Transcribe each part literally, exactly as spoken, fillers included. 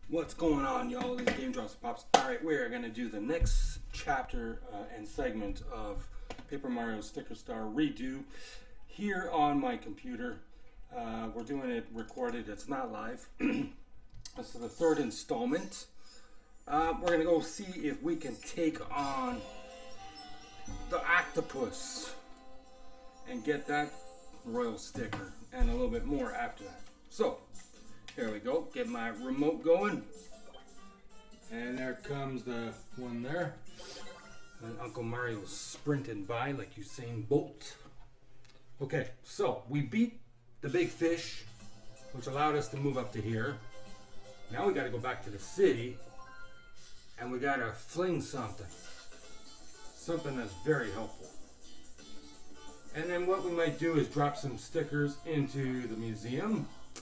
What's going on, y'all? These Game Drops Pops. Alright, we're going to do the next chapter uh, and segment of Paper Mario Sticker Star Redo here on my computer. Uh, we're doing it recorded, it's not live. This is the third installment. Uh, we're going to go see if we can take on the octopus and get that royal sticker and a little bit more after that. So, there we go. Get my remote going. And there comes the one there. And Uncle Mario's sprinting by like Usain Bolt. Okay, so we beat the big fish, which allowed us to move up to here. Now we got to go back to the city, and we got to fling something. Something that's very helpful. And then what we might do is drop some stickers into the museum.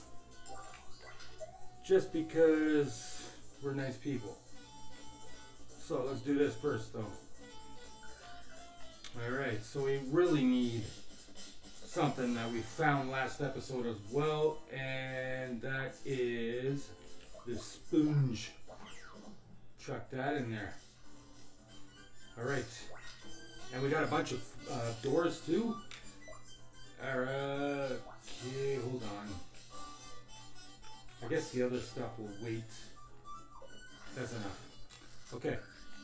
Just because we're nice people. So let's do this first though. Alright, so we really need something that we found last episode as well, and that is the sponge. Chuck that in there. Alright, and we got a bunch of uh, doors too. Alright, okay, hold on. I guess the other stuff will wait. That's enough. Okay.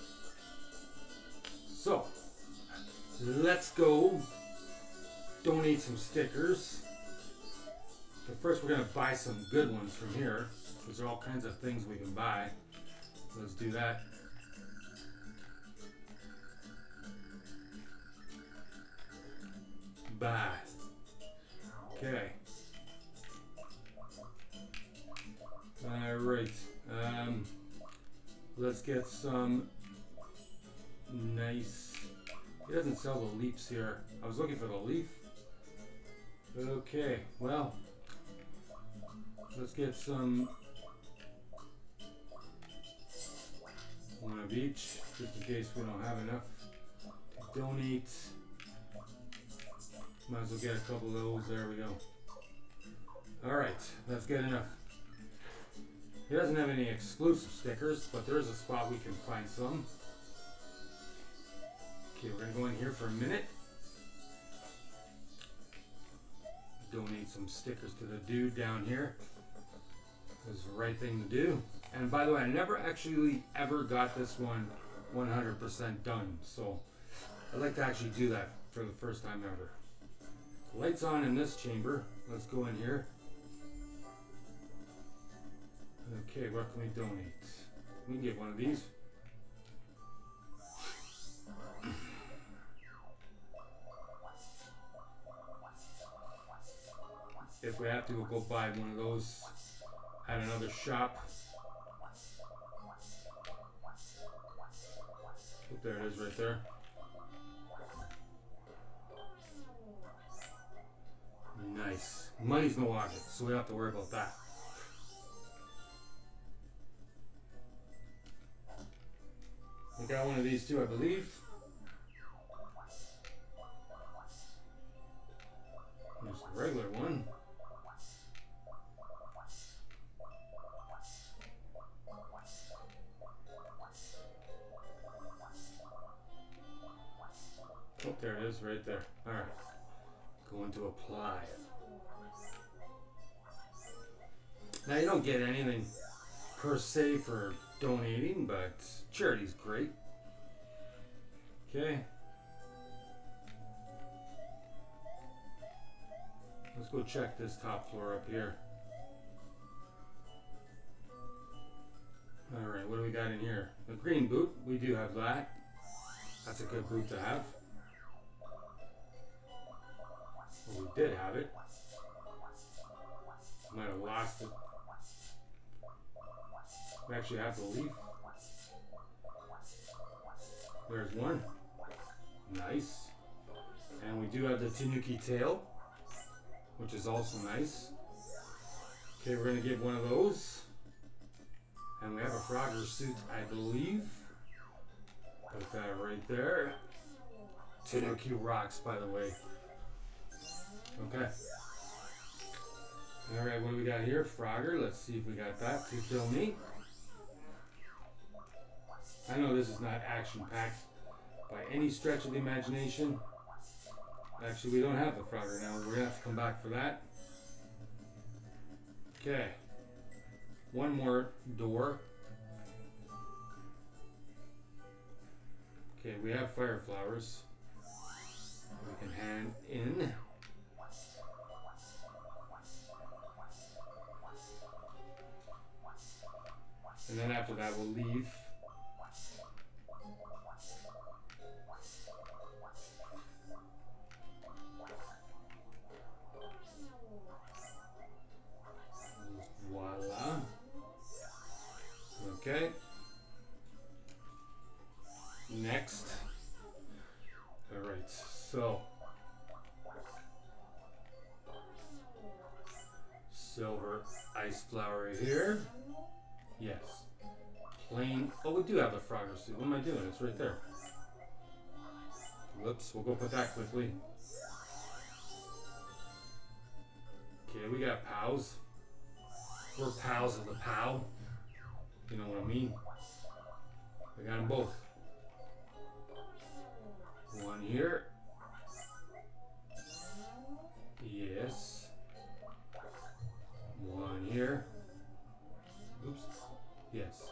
So, let's go donate some stickers. But first we're going to buy some good ones from here. There's all kinds of things we can buy. Let's do that. Buy. Okay. Alright, um, let's get some nice, he doesn't sell the leaves here. I was looking for the leaf. Okay, well, let's get some, one of each, just in case we don't have enough to donate. Might as well get a couple of those, there we go. Alright, let's get enough. He doesn't have any exclusive stickers, but there is a spot we can find some. Okay, we're going to go in here for a minute. Donate some stickers to the dude down here. That's the right thing to do. And by the way, I never actually ever got this one one hundred percent done. So I'd like to actually do that for the first time ever. Lights on in this chamber. Let's go in here. Okay, what can we donate? We can get one of these. If we have to, we'll go buy one of those at another shop. Oh, there it is right there. Nice. Money's no object, so we don't have to worry about that. We got one of these too, I believe. There's the regular one. Oh, there it is, right there. Alright. Going to apply. Now, you don't get anything per se for donating, but charity's great. Okay. Let's go check this top floor up here. Alright, what do we got in here? A green boot. We do have that. That's a good boot to have. Well, we did have it. Might have lost it. We actually have the leaf. There's one. Nice. And we do have the Tanuki tail, which is also nice. Okay, we're going to get one of those. And we have a Frogger suit, I believe. Put that right there. Tanuki rocks, by the way. Okay. Alright, what do we got here? Frogger. Let's see if we got that to donate. I know this is not action-packed by any stretch of the imagination. Actually, we don't have the Frogger now. We're gonna have to come back for that. Okay. One more door. Okay, we have fire flowers. We can hand in. And then after that, we'll leave. Voila. Okay. Next. All right, so. Silver ice flower here. Yes. Plain. Oh, we do have the Frogger suit. What am I doing? It's right there. Whoops. We'll go put that quickly. Okay, we got pals. We're pals of the pal. You know what I mean? We got them both. One here. Yes. One here. Oops. Yes.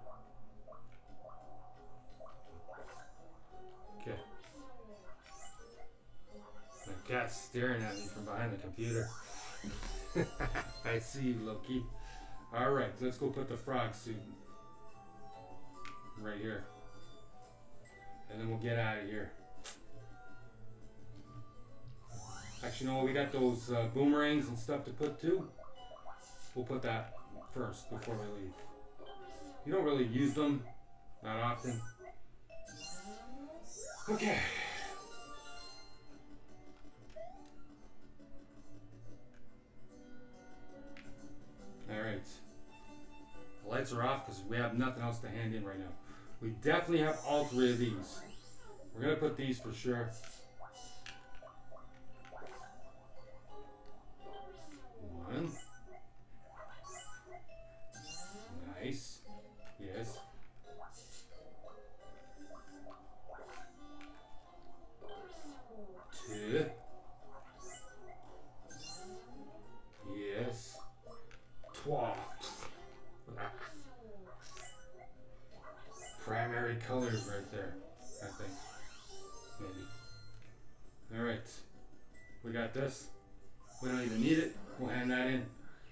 Okay. My cat's staring at me from behind the computer. I see you, Loki. Alright, let's go put the frog suit right here. And then we'll get out of here. Actually, no, we got those uh, boomerangs and stuff to put too. We'll put that first before we leave. You don't really use them that often. Okay. Alright. The lights are off because we have nothing else to hand in right now. We definitely have all three of these. We're going to put these for sure. One. Nice. Yes. Two. Yes. Trois. Primary colors right there, I think. Maybe. Alright. We got this. We don't even need it. We'll hand that in.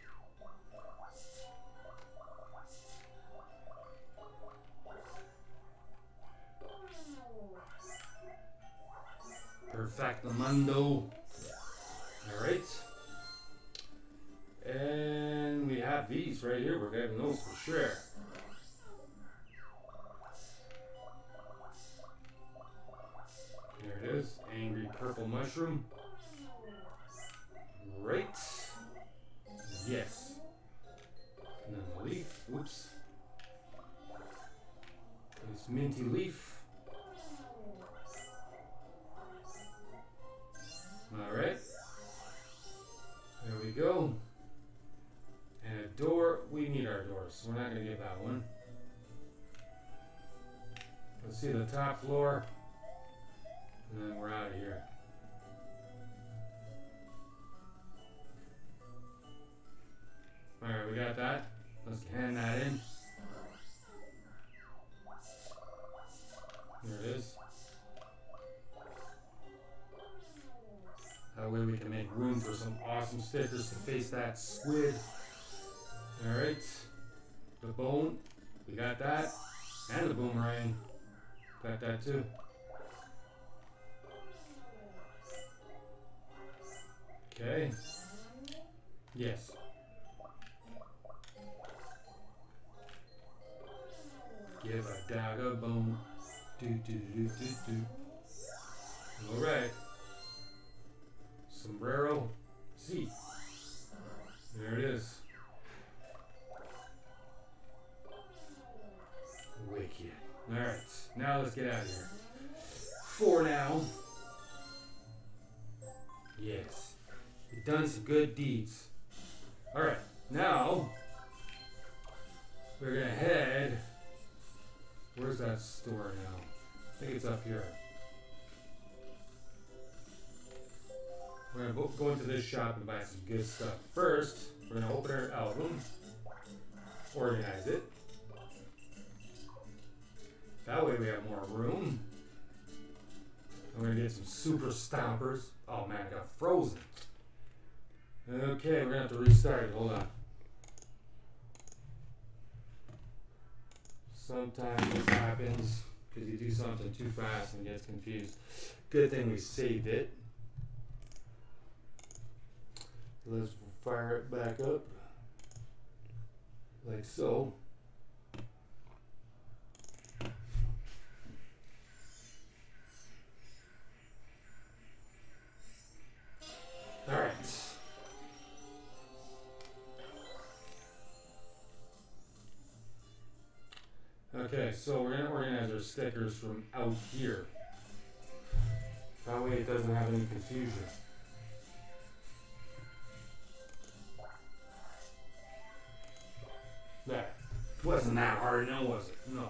Perfectamundo. Alright. And we have these right here. We're getting those for sure. There it is. Angry purple mushroom. Right. Yes. And then the leaf. Oops. This minty leaf. Alright. There we go. And a door. We need our doors. We're not going to get that one. Let's see the top floor. And then we're out of here. Alright, we got that. Let's hand that in. There it is. That way we can make room for some awesome stickers to face that squid. Alright. The bone. We got that. And the boomerang. Got that too. Okay. Yes. Give a dog a bone. Do do do do do. Alright. Sombrero. See. There it is. Wicked. Alright. Now let's get out of here. For now. Yes. You've done some good deeds. Alright. Now we're gonna head. Where's that that store now? I think it's up here. We're gonna go into this shop and buy some good stuff. First, we're gonna open our album, organize it. That way we have more room. I'm gonna get some super stompers. Oh man, I got frozen. Okay, we're gonna have to restart it. Hold on. Sometimes this happens because you do something too fast and gets confused. Good thing we saved it. Let's fire it back up. Like so. Alright. Okay, so we're going to organize our stickers from out here. That way it doesn't have any confusion. That wasn't that hard, no, was it? No.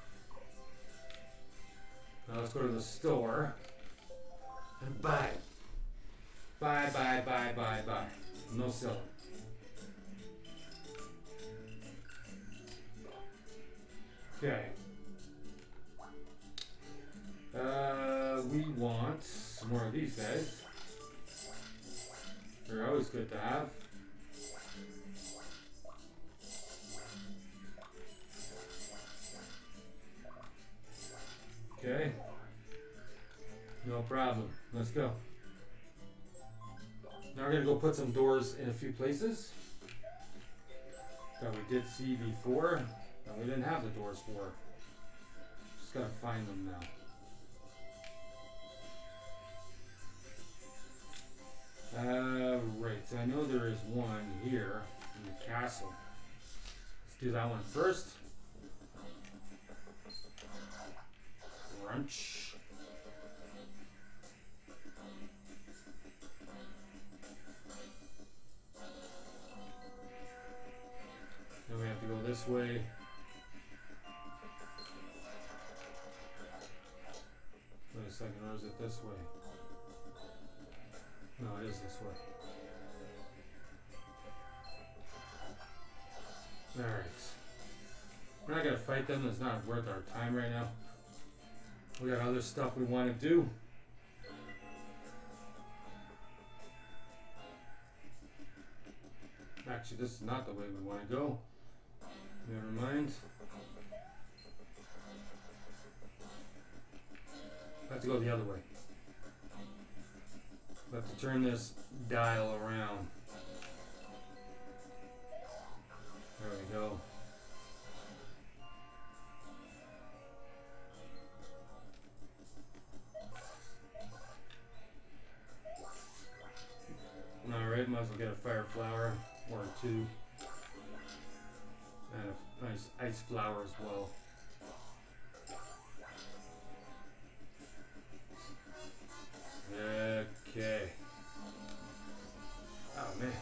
Now let's go to the store and buy. Buy, buy, buy, buy, buy. No selling. Okay. Uh, we want some more of these guys. They're always good to have. Okay. No problem. Let's go. Now we're going to go put some doors in a few places that we did see before that we didn't have the doors for. Just got to find them now. Uh, right, so I know there is one here in the castle. Let's do that one first. Crunch. Then we have to go this way. Wait a second, or is it this way? No, it is this way. Alright. We're not gonna fight them, it's not worth our time right now. We got other stuff we want to do. Actually, this is not the way we want to go. Never mind. I have to go the other way. I have to turn this dial around. There we go. Alright, might as well get a fire flower or two. And a nice ice flower as well. Okay. Oh man.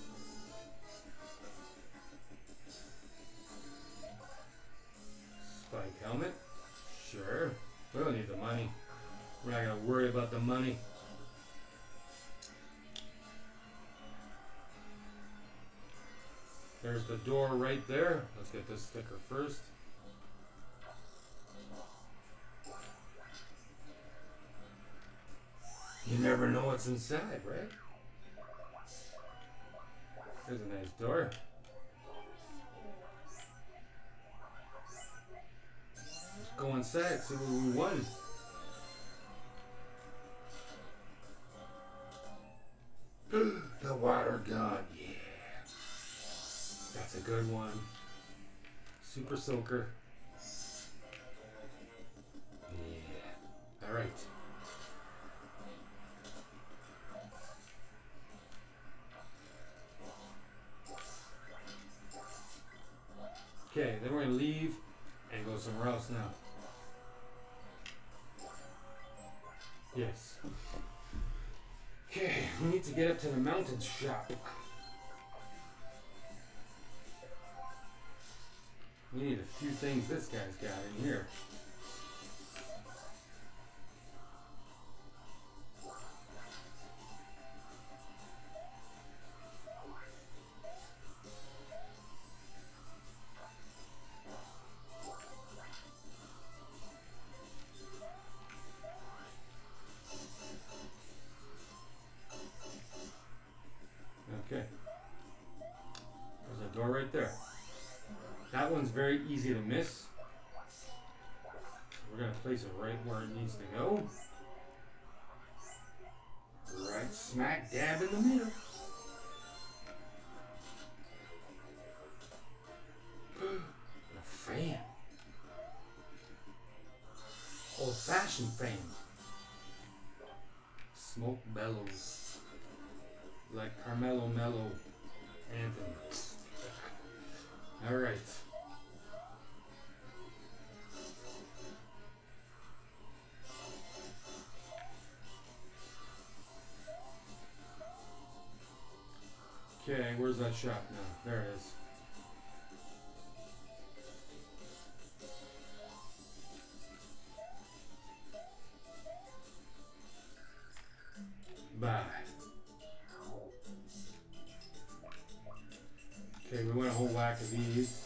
Spike helmet? Sure. We don't need the money. We're not gonna worry about the money. There's the door right there. Let's get this sticker first. You never know what's inside, right? There's a nice door. Let's go inside, see what we won. The water gun, yeah. That's a good one. Super soaker. Yeah. All right. Okay, then we're gonna leave and go somewhere else now. Yes. Okay, we need to get up to the mountain shop. We need a few things this guy's got in here. Okay. There's a door right there. That one's very easy to miss. So we're going to place it right where it needs to go. Right smack dab in the middle. A fan. Old-fashioned fan. Smoke bellows. Like Carmelo Mello Anthony. Alright. Okay, where's that shop now? There it is. Bye. Okay, we want a whole whack of these.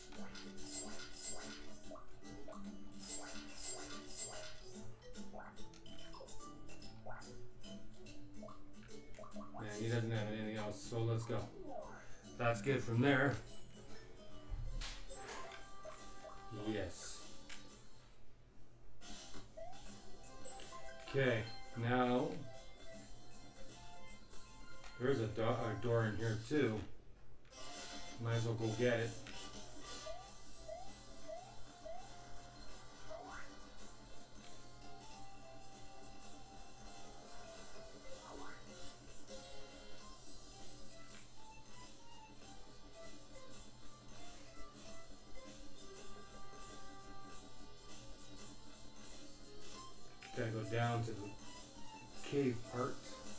Man, he doesn't have anything else, so let's go. That's good from there. Yes. Okay, now there's a, do a door in here too. Might as well go get it. Gotta go down to the cave part.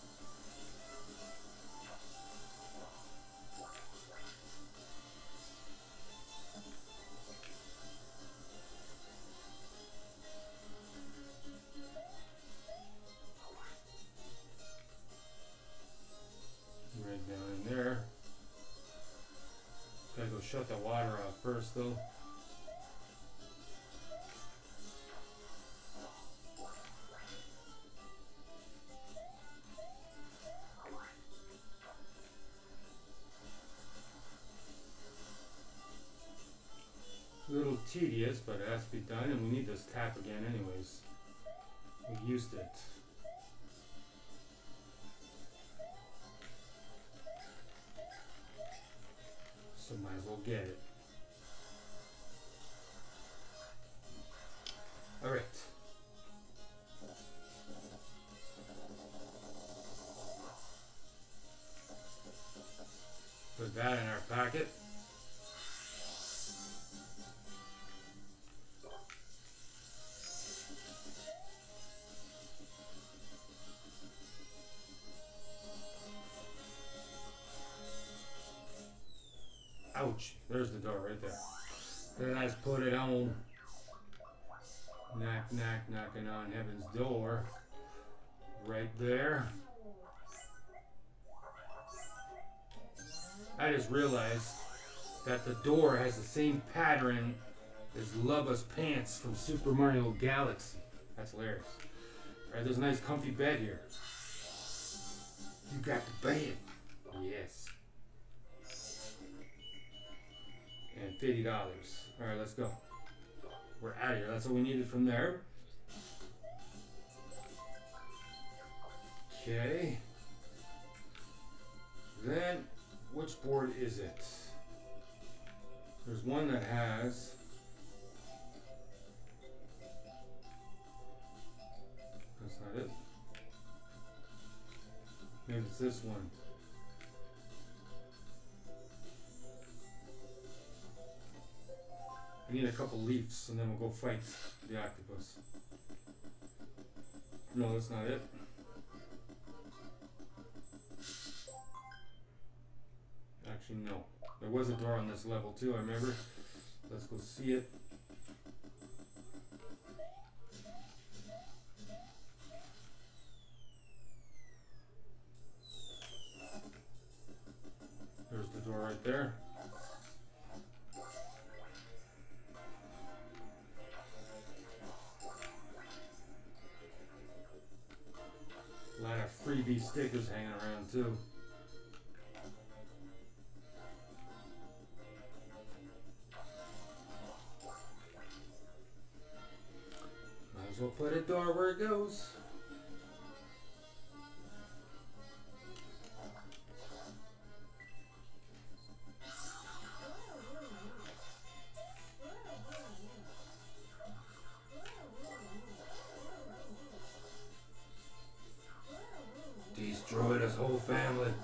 Right down in there. Gotta go shut the water off first though. A little tedious, but it has to be done, and we need this tap again anyways. We used it. So might as well get it. Alright. Put that in our packet. Ouch, there's the door right there. Then let's put it on. Knock, knock, knocking on heaven's door. Right there. I just realized that the door has the same pattern as Lubba's pants from Super Mario Galaxy. That's hilarious. Alright, there's a nice comfy bed here. You got the bed. Yes. And fifty dollars. Alright, let's go. We're out of here. That's what we needed from there. Okay. Then, which board is it? There's one that has... That's not it. Maybe it's this one. I need a couple leaves and then we'll go fight the octopus. No, that's not it. Actually, no. There was a door on this level too, I remember. Let's go see it. There's the door right there. A lot of freebie stickers hanging around too. Might as well put a door where it goes. Destroyed his whole family.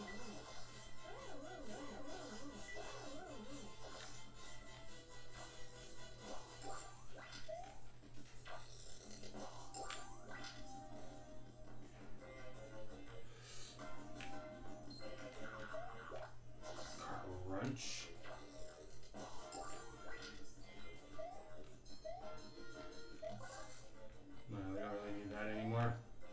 Crunch. No, we don't really need that anymore.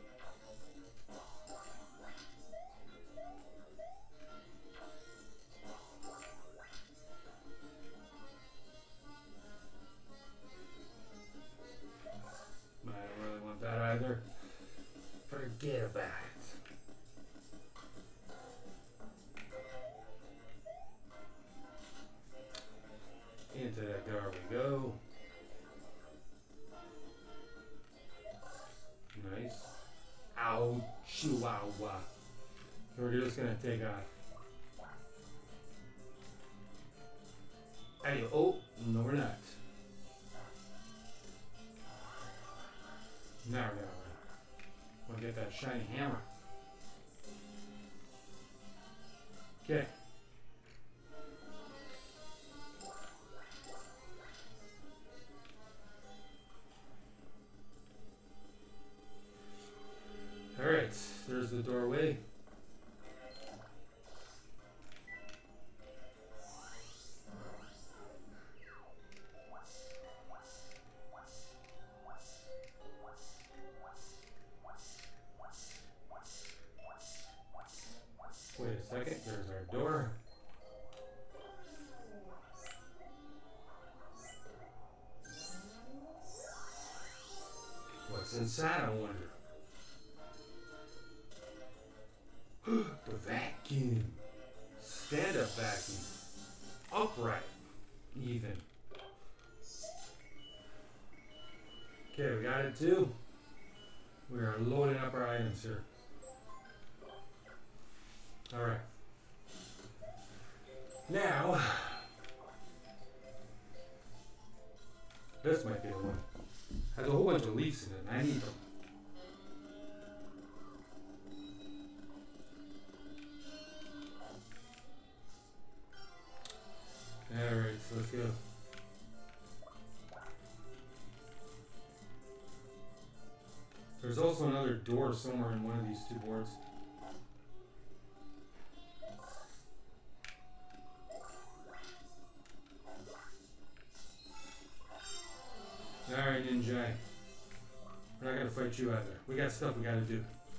Either. Forget about it. Into that door we go. Nice. Ow, chihuahua. We're just gonna take off. Hey, oh, no we're not. Now we gotta we'll get that shiny hammer. Okay. Alright, there's the doorway. Wait a second, there's our door. What's inside, I wonder? The vacuum. Stand-up vacuum. Upright. Even. Okay, we got it too. We are loading up our items here. Alright. Now, this might be the one. Has a whole bunch of leaves in it, and I need them. Alright, so let's go. There's also another door somewhere in one of these two boards. Alright, Ninja. We're not gonna fight you either. We got stuff we gotta do.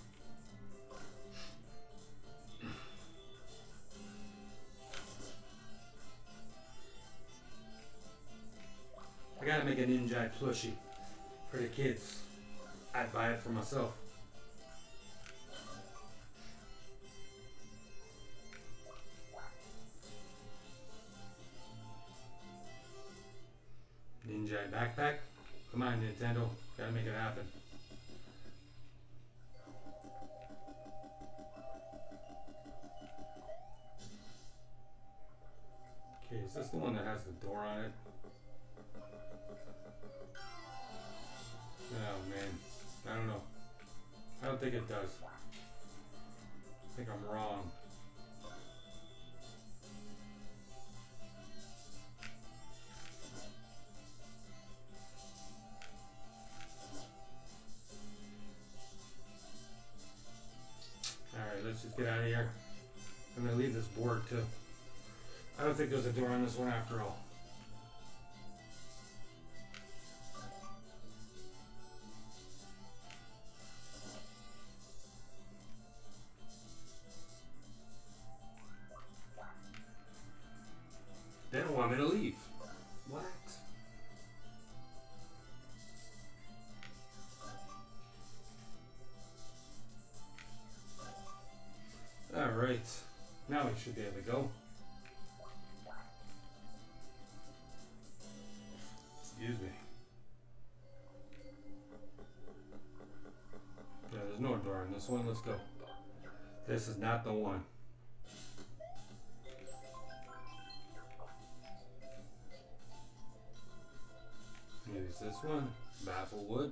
I gotta make a Ninja plushie for the kids. I'd buy it for myself. Ninja backpack? Come on, Nintendo. Gotta make it happen. Okay, is this the one that has the door on it? Oh man, I don't know. I don't think it does. I think I'm wrong. Alright, let's just get out of here. I'm gonna leave this board too. I don't think there's a door on this one after all. me to leave. What? Alright. Now we should be able to go. Excuse me. Yeah, there's no door in this one. Let's go. This is not the one. Maybe it's this one. Bafflewood.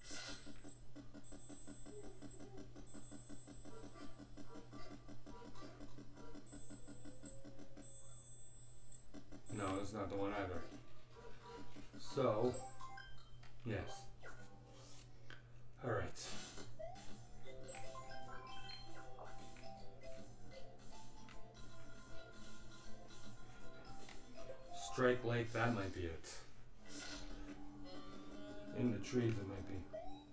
No, it's not the one either. So, yes. All right. Strike Lake, that might be it. In the trees, it might be.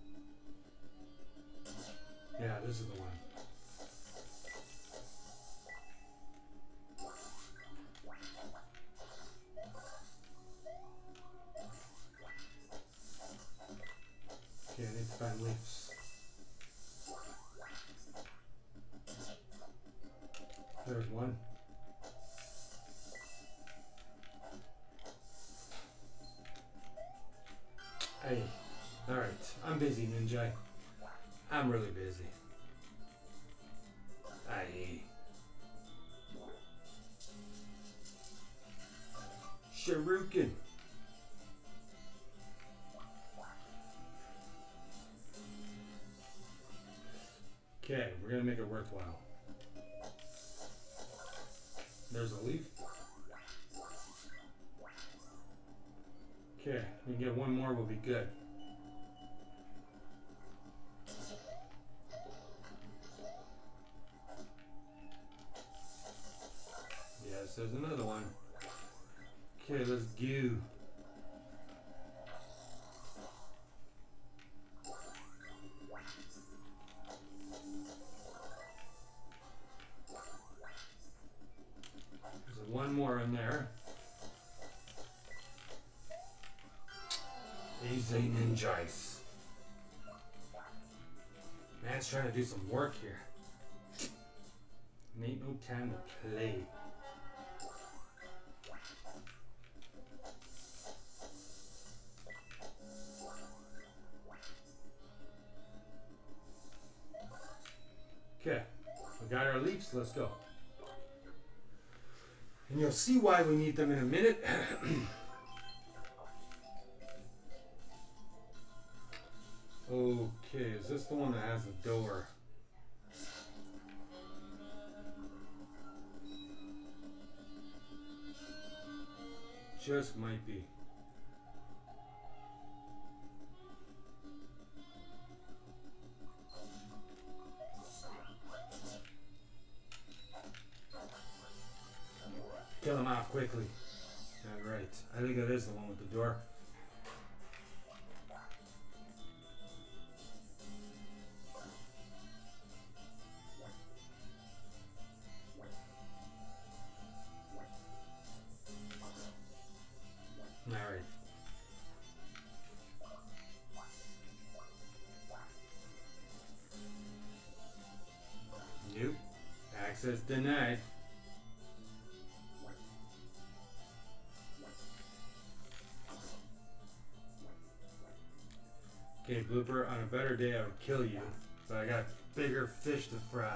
Yeah, this is the one. Okay, I need to find leaves. There's one. Hey, alright, I'm busy, Ninja. I'm really busy. Aye. Shuriken. Okay, we're gonna make it worthwhile. There's a leaf. Okay, we can get one more, we'll be good. Yes, there's another one. Okay, let's go. There's one more in there. Easy ninjas. Man's trying to do some work here. Ain't no time to play. Okay, we got our leaves, let's go. And you'll see why we need them in a minute. Okay, is this the one that has the door? Just might be. Kill him off quickly. Alright, I think it is the one with the door. Alright. Nope. Access denied. Okay, Blooper, on a better day I would kill you, but I got bigger fish to fry.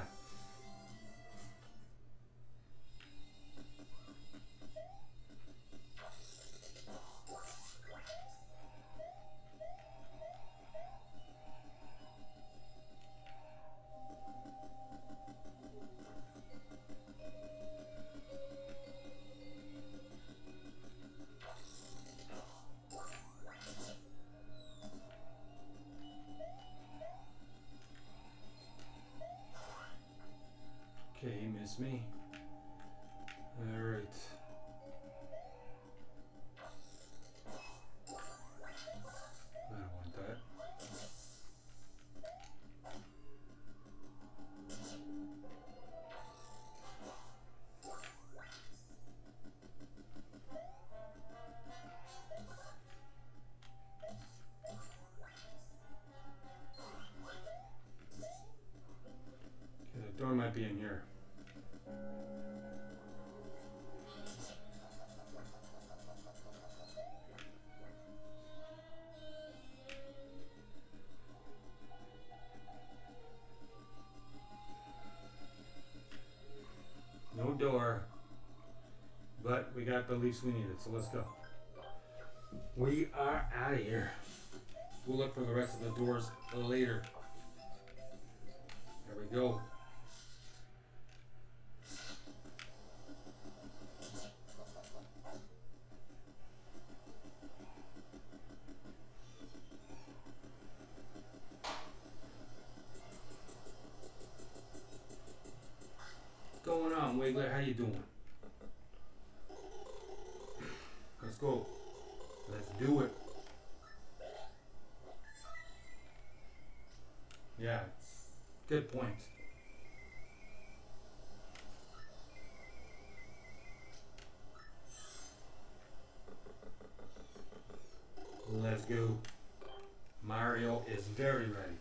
Okay, he missed me. Alright. I don't want that. be in here. No door, but we got the leaves we needed, so let's go. We are out of here. We'll look for the rest of the doors later. There we go. What's going on, Wiggler? How you doing? Let's go. Let's do it. Yeah, good point. Let's go. Mario is very ready.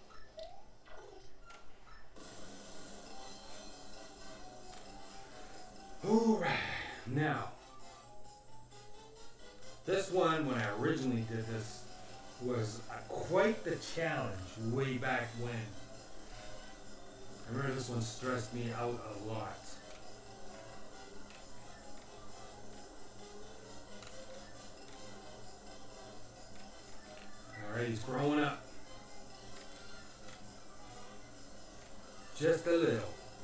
Alright, now this one, when I originally did this, was uh, quite the challenge way back when. I remember this one stressed me out a lot. Alright, he's growing up. Just a little.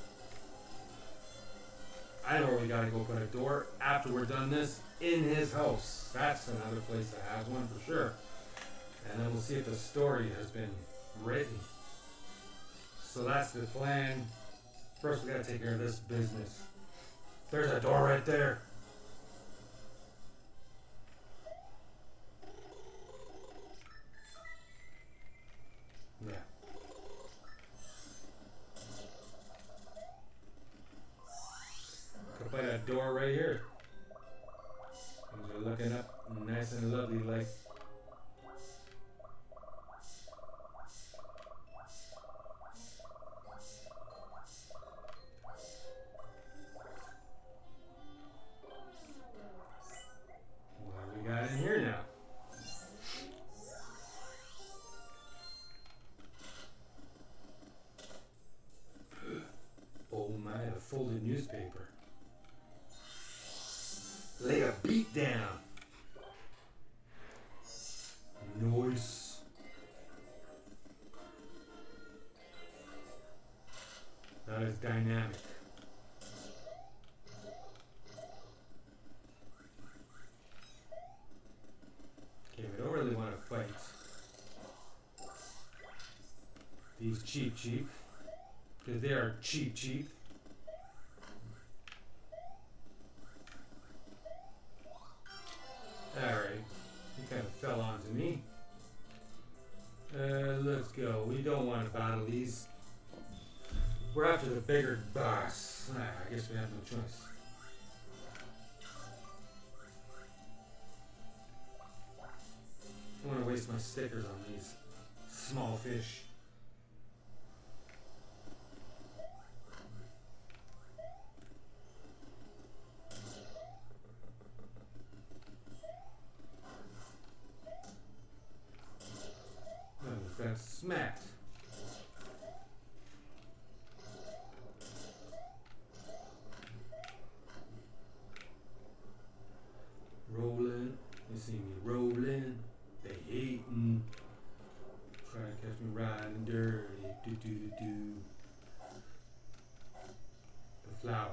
I know we gotta go put a door after we're done this in his house. That's another place that has one for sure. And then we'll see if the story has been written. So that's the plan. First we gotta take care of this business. There's a door right there. Yeah. Could put a door right here. Things are looking up nice and lovely like. What we got in here now? Oh my, a folded newspaper. Lay a beat down. Nice. That is dynamic. Okay, we don't really want to fight these cheap cheap, because they are cheap cheap. Alright, he kind of fell onto me. Uh, let's go. We don't want to battle these. We're after the bigger boss. Ah, I guess we have no choice. I don't want to waste my stickers on these small fish. Got smacked. Rolling, you see me rolling. They hating. Try to catch me riding dirty. Do do do do. The flower.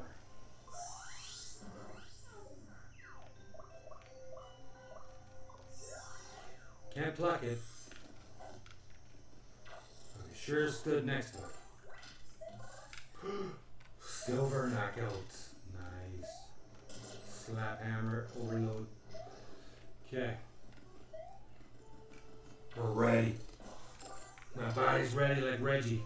Can't pluck it. Sure stood next to it. Silver knockout. Nice. Slap hammer overload. Okay. We're ready. My body's ready like Reggie.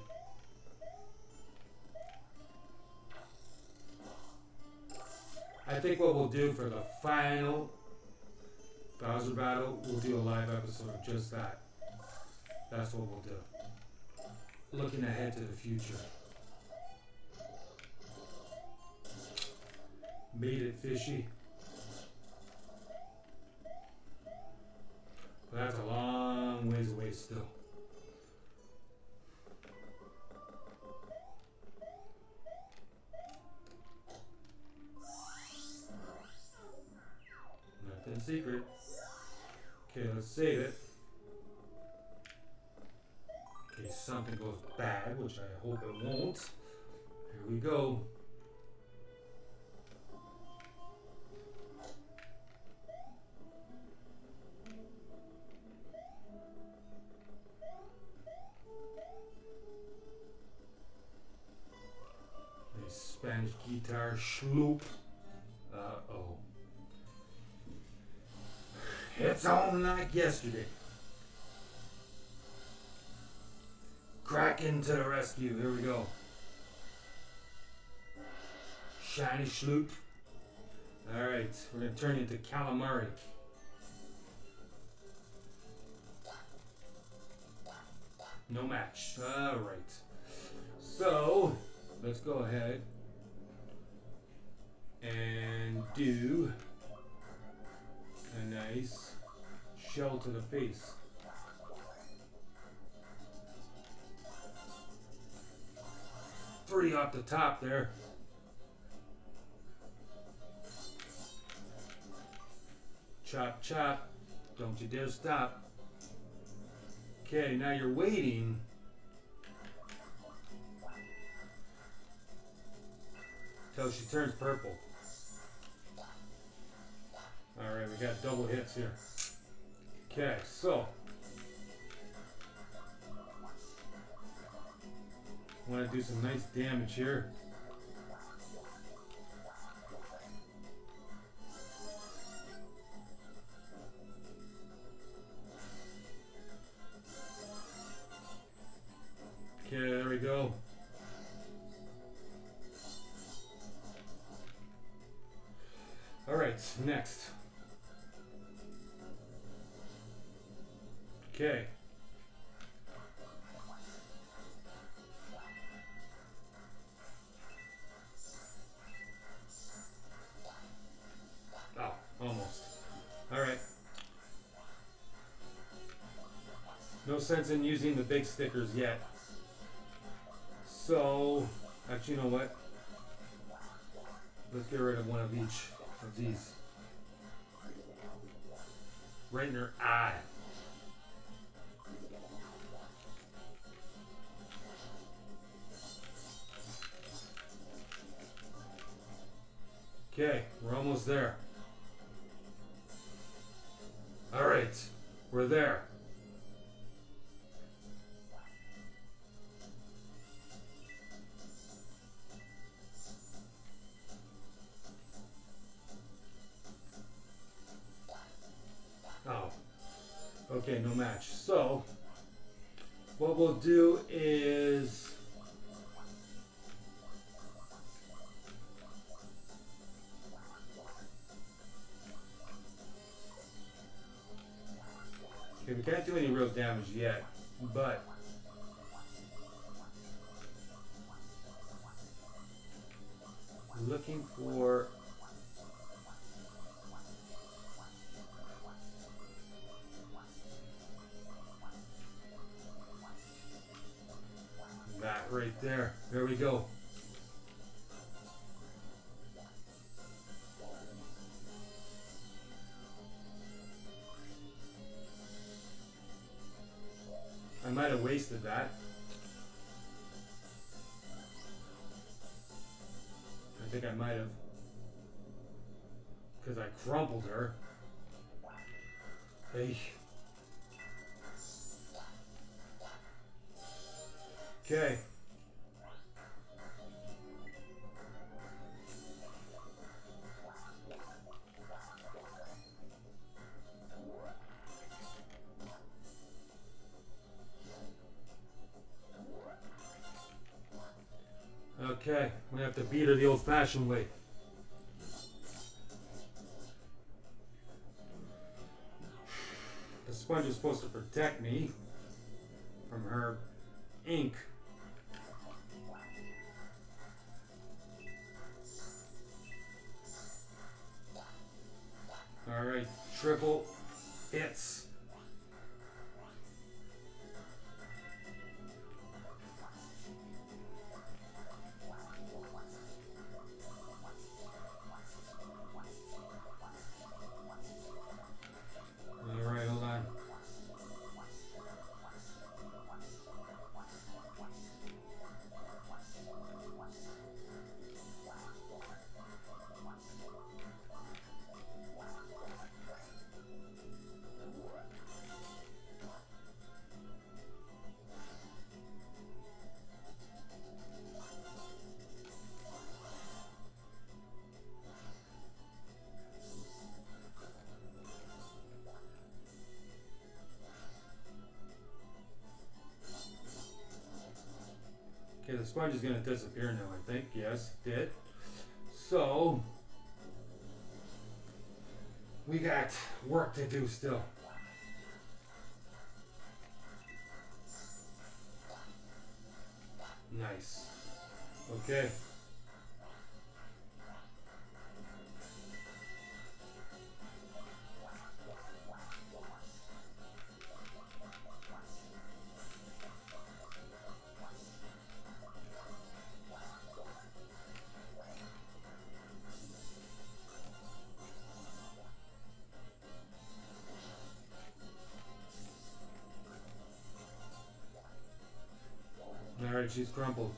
I think what we'll do for the final Bowser battle, we'll do a live episode of just that. That's what we'll do. Looking ahead to the future. made it fishy. But that's a long ways away still. Nothing secret. Okay, let's save it. In case something goes bad, which I hope it won't. Here we go. A Spanish guitar schloop. Uh-oh. It's on like yesterday. Kraken to the rescue. Here we go. Shiny schloop. Alright, we're going to turn into calamari. No match. Alright. So, let's go ahead and do a nice shell to the face. Three off the top there. Chop, chop. Don't you dare stop. Okay, now you're waiting. Till she turns purple. Alright, we got double hits here. Okay, so want to do some nice damage here. Okay, there we go. All right, next. Okay. Oh, almost. All right. No sense in using the big stickers yet. So, actually, you know what? Let's get rid of one of each of these. Right in her eye. Okay, we're almost there. All right, we're there. Oh, okay, no match. So, what we'll do is okay, we can't do any real damage yet, but looking for that right there. There we go. I might have wasted that. I think I might have. Because I crumpled her. Hey. Okay. Okay, we have to beat her the old-fashioned way. The sponge is supposed to protect me from her ink. triple hits. All right, hold on. Okay, the sponge is going to disappear now, I think. Yes, it did. So, we got work to do still. Nice. Okay. Alright, she's crumpled.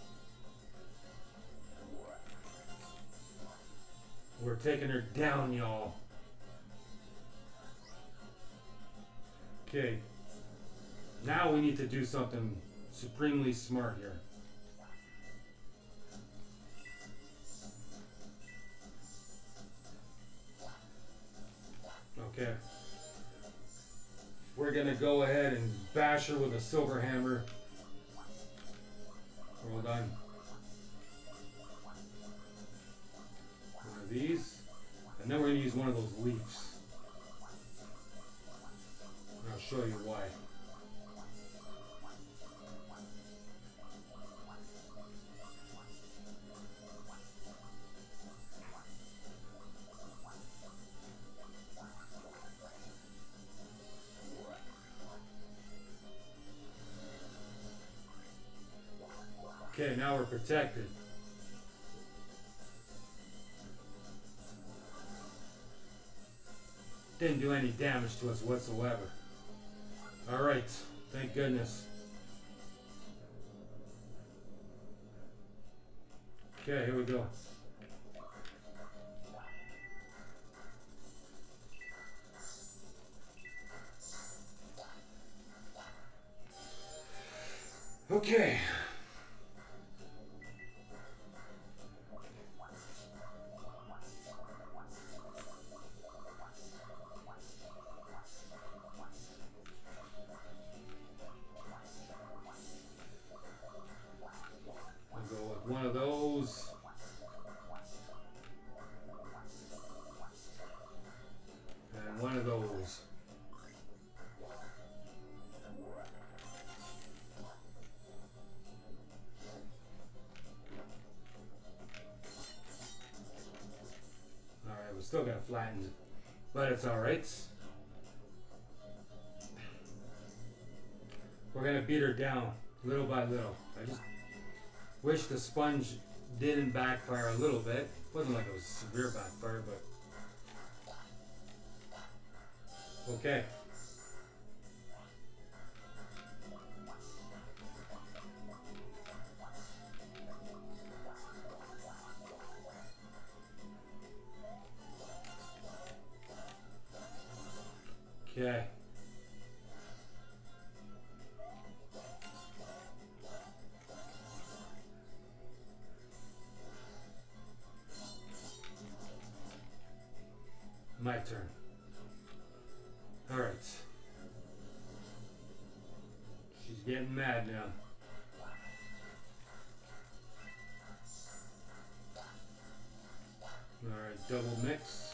We're taking her down, y'all. Okay. Now we need to do something supremely smart here. Okay. We're gonna go ahead and bash her with a silver hammer. Hold on. One of these. And then we're going to use one of those leaves. And I'll show you why. Okay, now we're protected. Didn't do any damage to us whatsoever. Alright, thank goodness. Okay, here we go. Okay. One of those. And one of those. Alright, we still got flattened, but it's alright. We're gonna beat her down little by little. I just wish the sponge didn't backfire a little bit. Wasn't like it was severe backfire, but okay. Okay. My turn. All right. She's getting mad now. All right, double mix.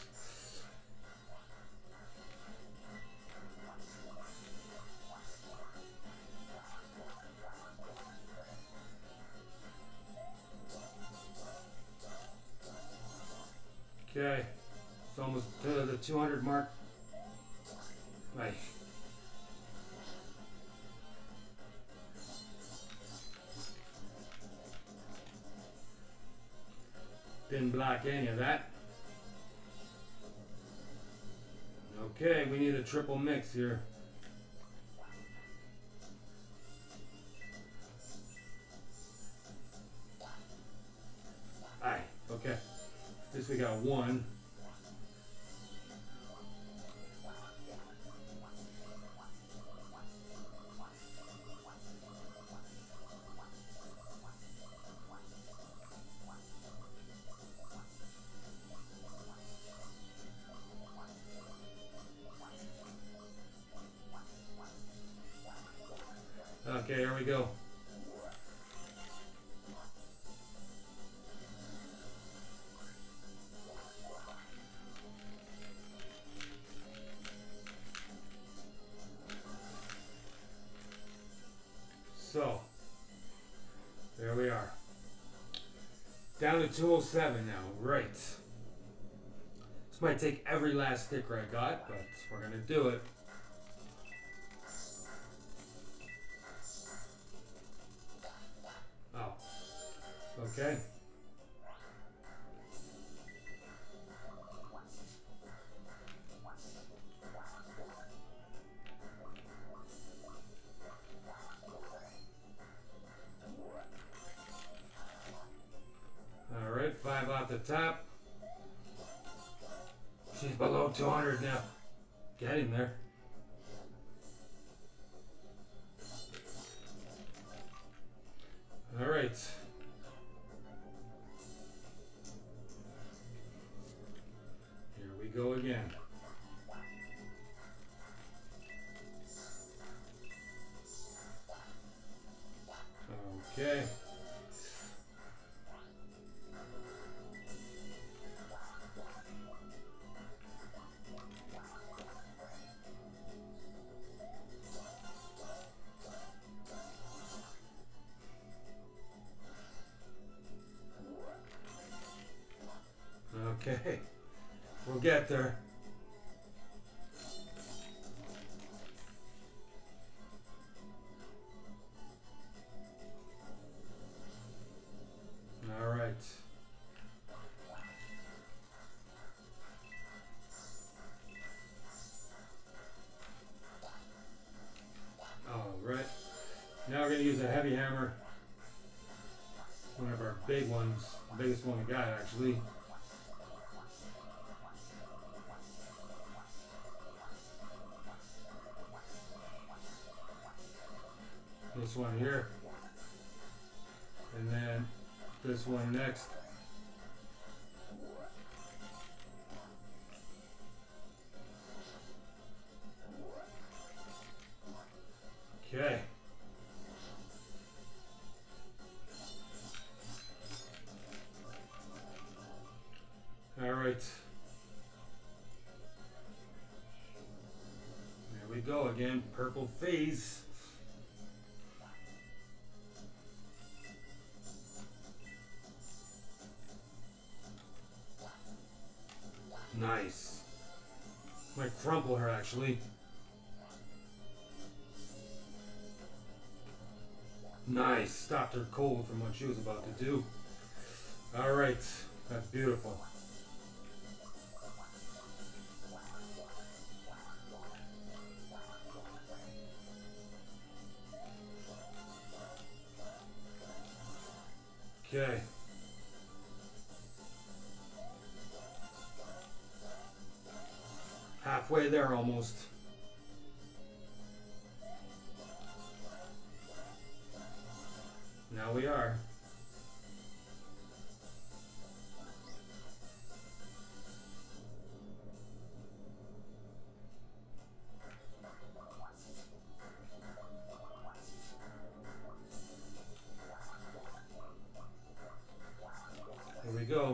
Okay. It's almost to the two hundred mark. Right. Didn't block any of that. Okay, we need a triple mix here. Aye, okay. At least we got one. Okay, here we go. So, there we are. Down to two oh seven now, right. This might take every last sticker I got, but we're gonna do it. Oh, okay. All right, five off the top. She's below two hundred now. Getting there. All right. Here we go again. Okay. Okay, we'll get there. All right. All right. Now we're going to use a heavy hammer. One of our big ones, the biggest one we got actually. This one here, and then this one next. Okay. All right. There we go again, purple phase. Nice. Might crumple her actually. Nice. Stopped her cold from what she was about to do. Alright. That's beautiful. Okay. Halfway there almost. Now we are. Here we go.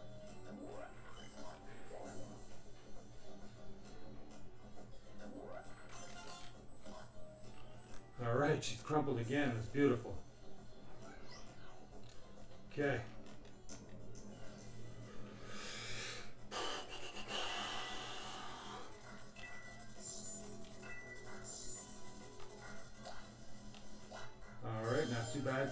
All right, she's crumpled again. It's beautiful. Okay. bad.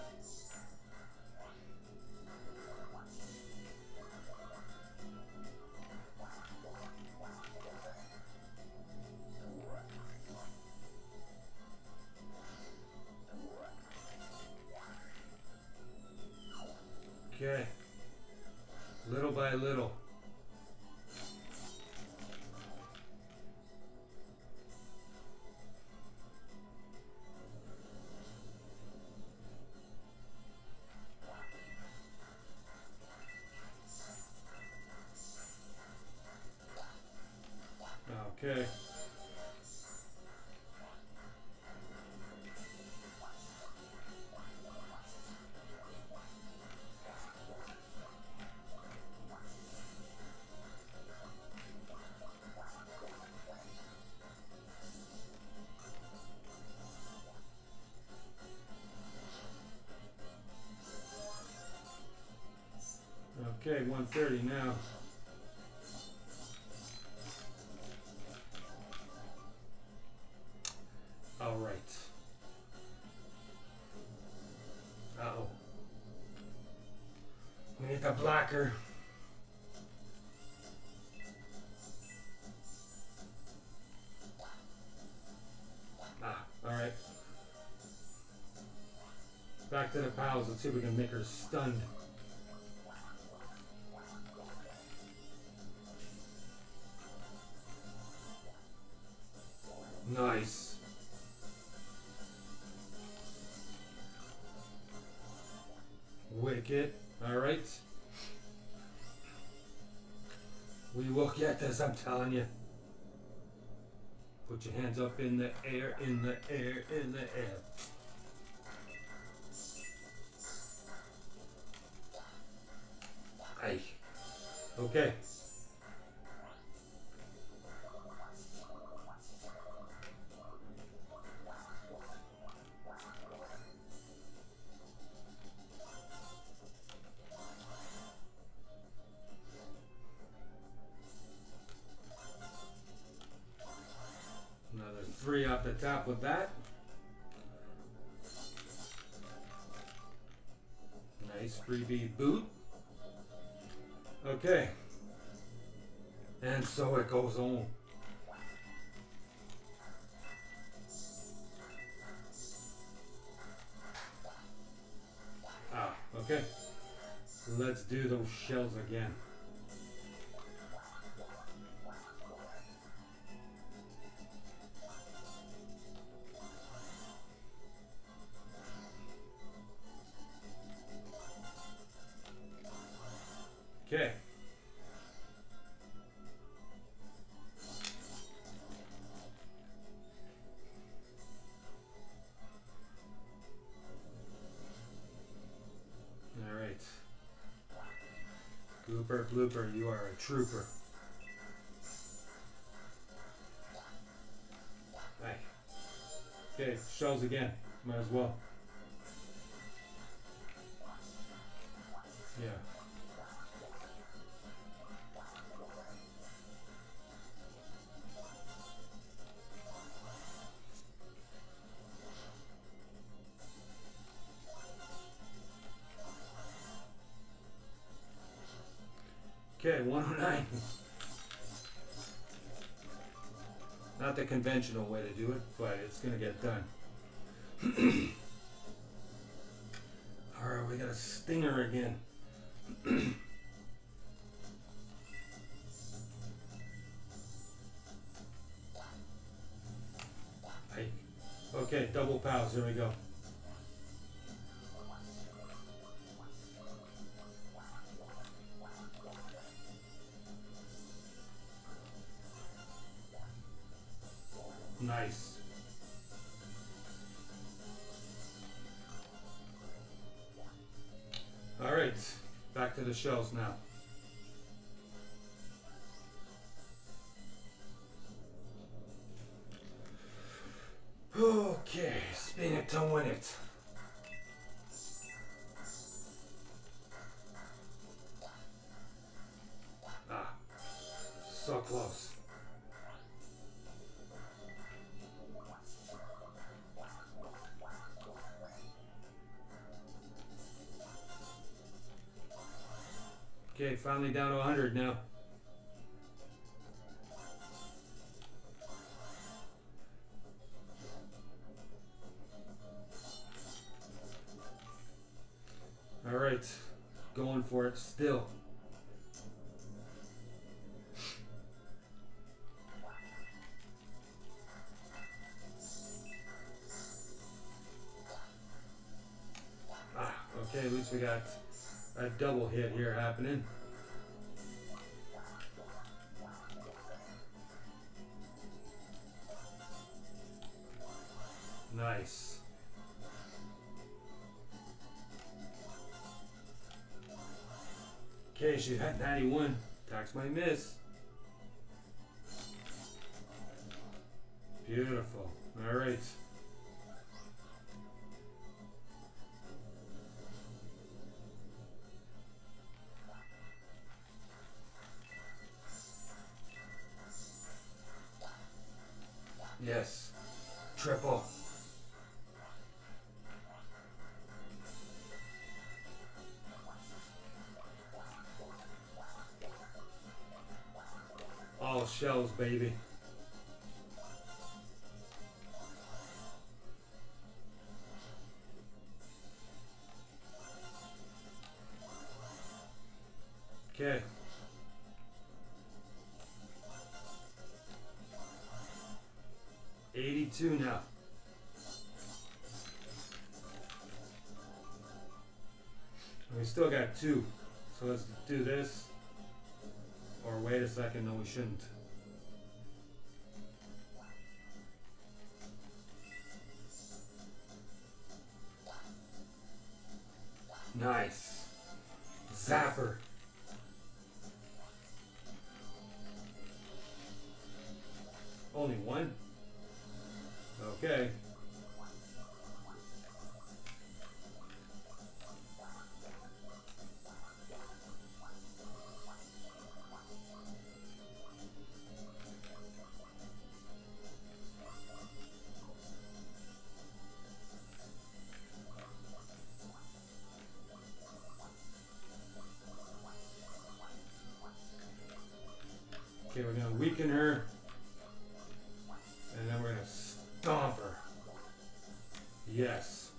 Okay, little by little. Okay. Okay, one thirty now. All right. Uh-oh. We need the blocker. Ah, all right. Back to the pals. Let's see if we can make her stunned. Nice. Wicked. All right. We will get this, I'm telling you. Put your hands up in the air, in the air, in the air. Hey. Okay. Another three off the top with that. Nice freebie boot. Okay. And so it goes on. Ah, okay. Let's do those shells again. Okay. All right. Gooper, blooper, you are a trooper. Hey. Okay, shells again. Might as well. Yeah. Okay, one oh nine. Not the conventional way to do it, but it's gonna get done. Alright, we got a stinger again. Hey. Okay, double pals, here we go. Nice. All right, back to the shells now. Okay, spin it to win it. Ah, so close. Okay, finally down to one hundred now. All right, going for it still. Ah, okay, at least we got a double hit here happening. Nice. Okay, she's at ninety-one. Tax my miss. Beautiful. All right. Yes. Triple. All shells, baby. Okay. eighty-two now. We still got two. So let's do this. Or wait a second, no we shouldn't. Nice. Zapper. Only one? Okay. Okay, we're gonna weaken her, and then we're gonna stomp her. Yes.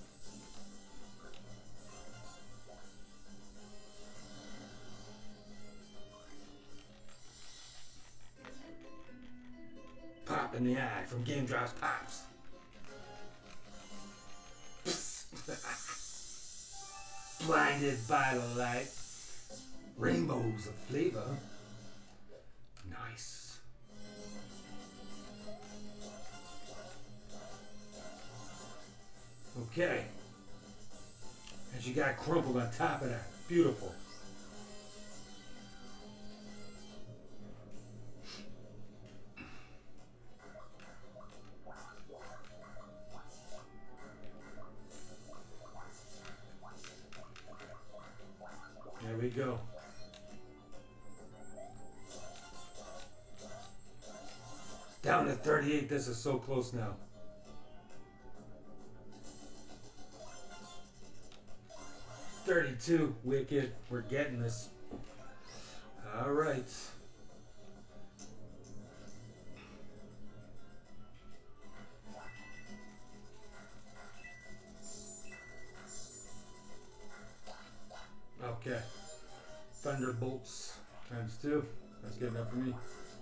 Pop in the eye from Game Drops Pops. Blinded by the light, rainbows of flavor. Nice. Okay. And she got crumpled on top of that. Beautiful. There we go. Down to thirty-eight. This is so close now. thirty-two. Wicked. We're getting this. All right. Okay. Thunderbolts times two. That's good enough for me.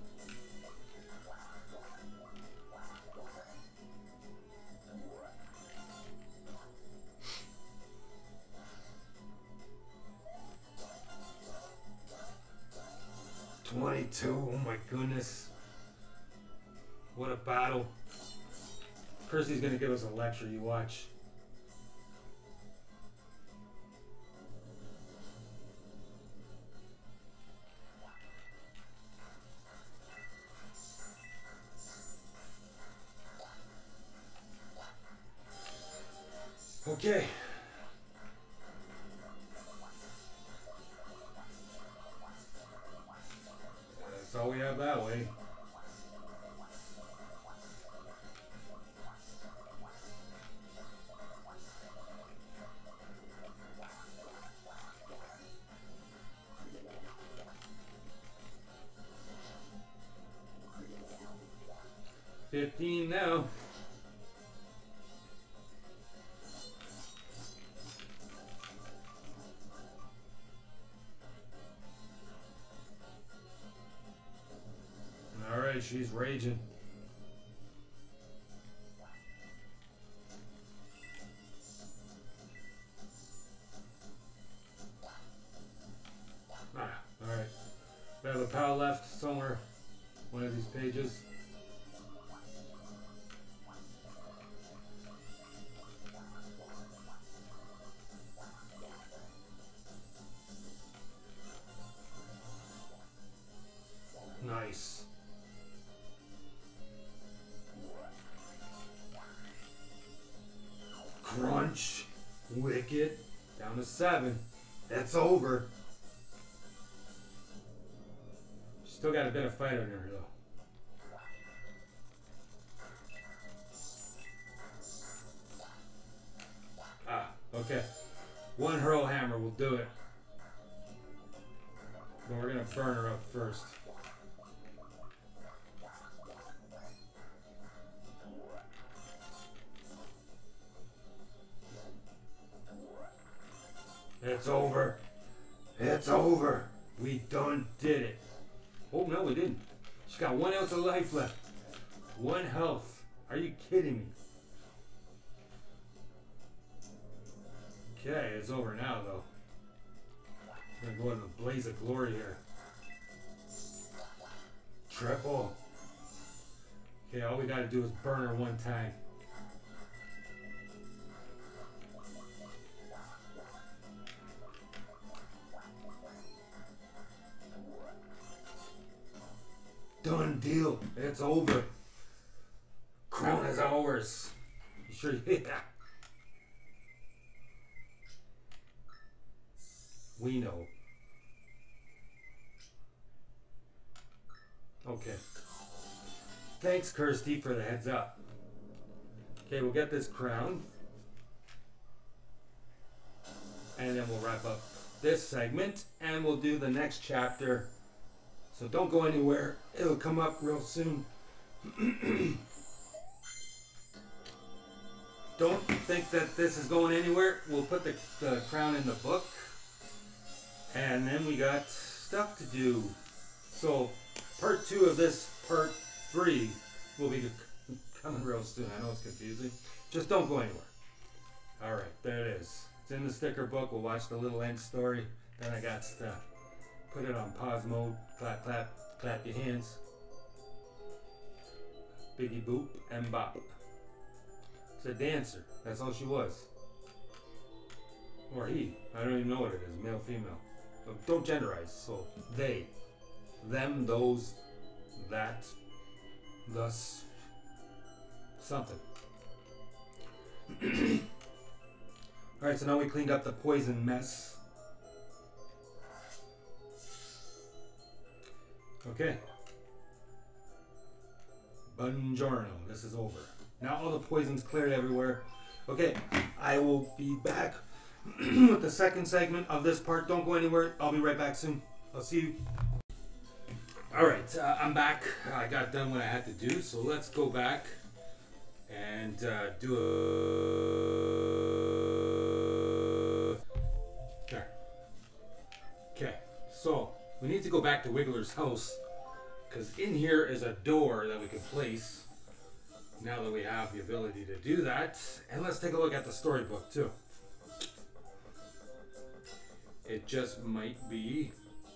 twenty-two, oh my goodness. What a battle. Percy's gonna give us a lecture, you watch. Okay. That's all we have that way. fifteen now. All right, she's raging. Ah, all right. We have a pal left somewhere. One of these pages. Nice. Crunch. Wicked. Down to seven. That's over. Still got a bit of fight in her though. Ah, okay. One hurl hammer will do it. But we're gonna burn her up first. It's over. It's over. We done did it. Oh, no, we didn't. She's got one ounce of life left. One health. Are you kidding me? Okay, it's over now, though. We're going to go in a blaze of glory here. Triple. Okay, all we got to do is burn her one time. Done deal. It's over. Crown is ours. You sure? Yeah. We know. Okay. Thanks, Kirsty, for the heads up. Okay, we'll get this crown. And then we'll wrap up this segment. And we'll do the next chapter. So don't go anywhere. It'll come up real soon. Don't think that this is going anywhere. We'll put the, the crown in the book. And then we got stuff to do. So part two of this part three will be coming real soon. I know it's confusing. Just don't go anywhere. Alright, there it is. It's in the sticker book. We'll watch the little end story. Then I got stuff. Put it on pause mode. Clap, clap, clap your hands. Biggie boop and bop. It's a dancer. That's all she was. Or he. I don't even know what it is. Male, female. But don't genderize. So they. Them, those, that, thus, something. Alright, so now we cleaned up the poison mess. Okay. Buongiorno. This is over. Now all the poison's cleared everywhere. Okay, I will be back with the second segment of this part. Don't go anywhere. I'll be right back soon. I'll see you. Alright, uh, I'm back. I got done what I had to do, so let's go back and uh, do a... There. Okay, so we need to go back to Wiggler's house, because in here is a door that we can place now that we have the ability to do that. And let's take a look at the storybook too. It just might be...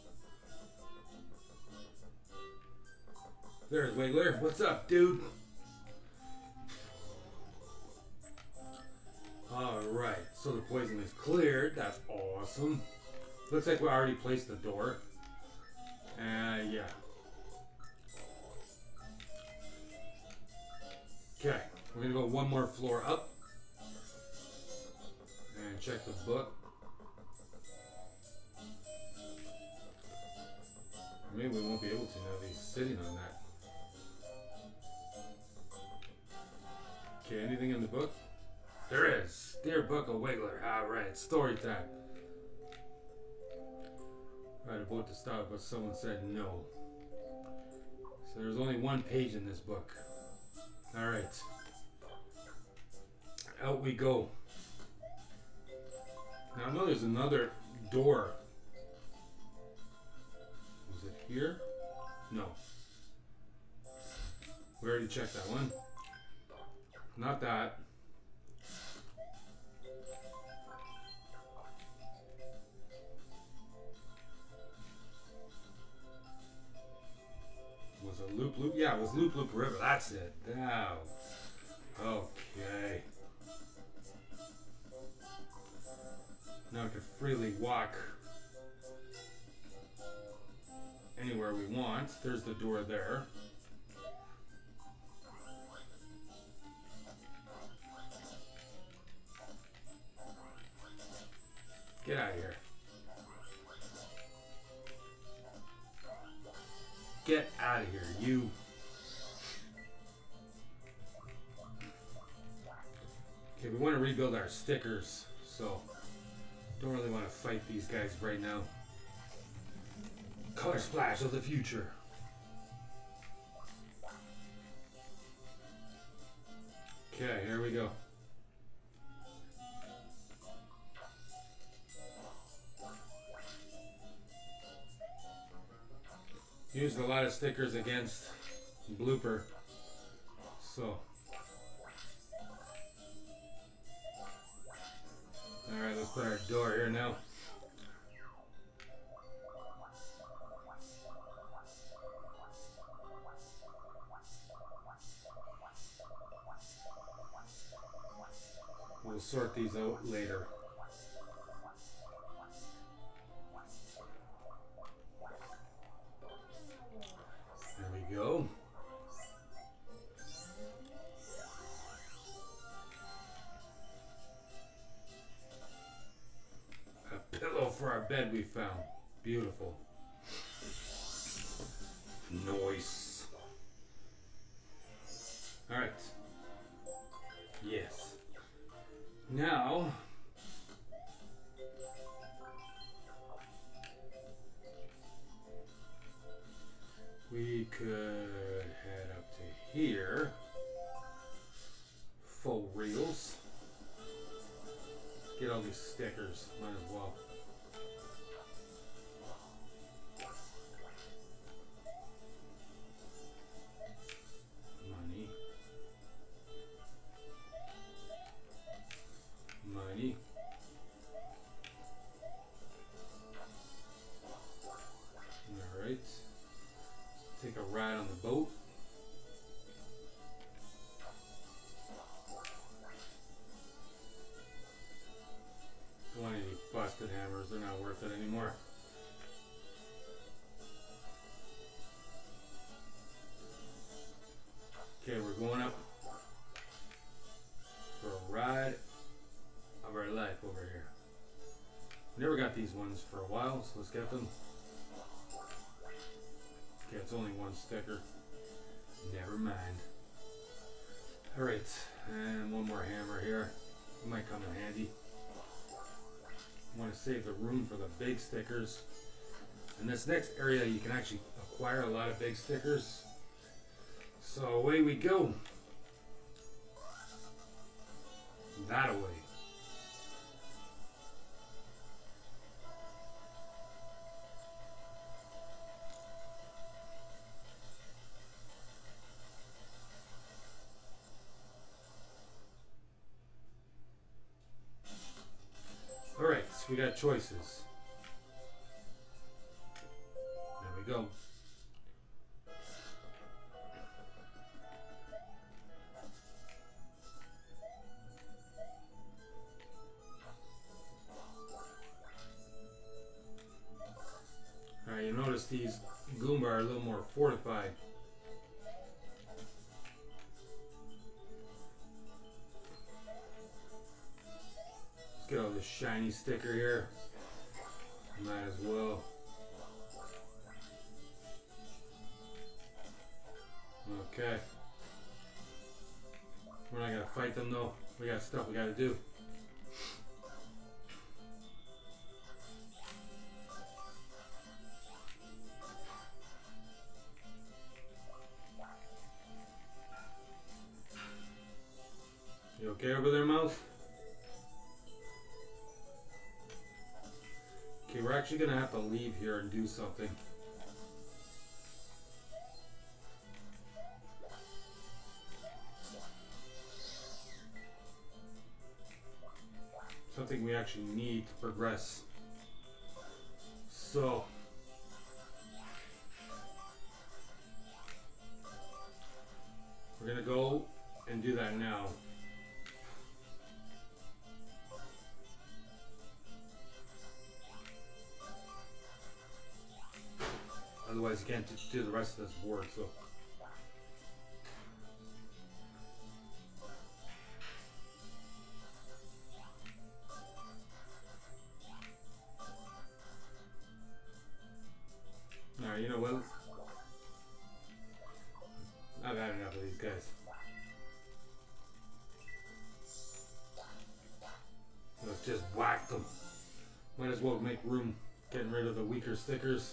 There's Wiggler. What's up, dude? Alright, so the poison is cleared. That's awesome. Looks like we already placed the door. Uh, yeah. Okay, we're gonna go one more floor up and check the book. Maybe we won't be able to now that he's sitting on that. Okay, anything in the book? There is. Dear Book of Wiggler. Alright, story time. Right, about to start, but someone said no. So there's only one page in this book. Alright. Out we go. Now I know there's another door. Was it here? No. We already checked that one. Not that. Was it Loop Loop? Yeah, it was Loop Loop River. That's it. Now. Okay. Now we can freely walk anywhere we want. There's the door there. Get out of here. Get out of here, you. Okay, we want to rebuild our stickers, so don't really want to fight these guys right now. Color Splash of the future. Okay, here we go. Used a lot of stickers against Blooper, so alright, let's put our door here now. We'll sort these out later. There we go. A pillow for our bed we found. Beautiful. Nice. Alright. Yes. Now we could head up to here. Full reels. Get all these stickers. Might as well. Money. Money. Alright. Take a ride on the boat. Don't want any busted hammers, they're not worth it anymore. Okay, we're going up for a ride of our life over here. Never got these ones for a while, so let's get them. Okay, it's only one sticker. Never mind. Alright, and one more hammer here. It might come in handy. I want to save the room for the big stickers. In this next area, you can actually acquire a lot of big stickers. So away we go. That away. Alright, so we got choices. There we go. Alright, you notice these Goomba are a little more fortified. Get all this shiny sticker here. Might as well. Okay. We're not gonna fight them though. We got stuff we gotta do. You okay over there, Mouse? Okay, we're actually gonna have to leave here and do something. Something we actually need to progress. So we're gonna go and do that now. Otherwise you can't do the rest of this work, so. Alright, you know what? I've had enough of these guys. Let's just whack them. Might as well make room, getting rid of the weaker stickers.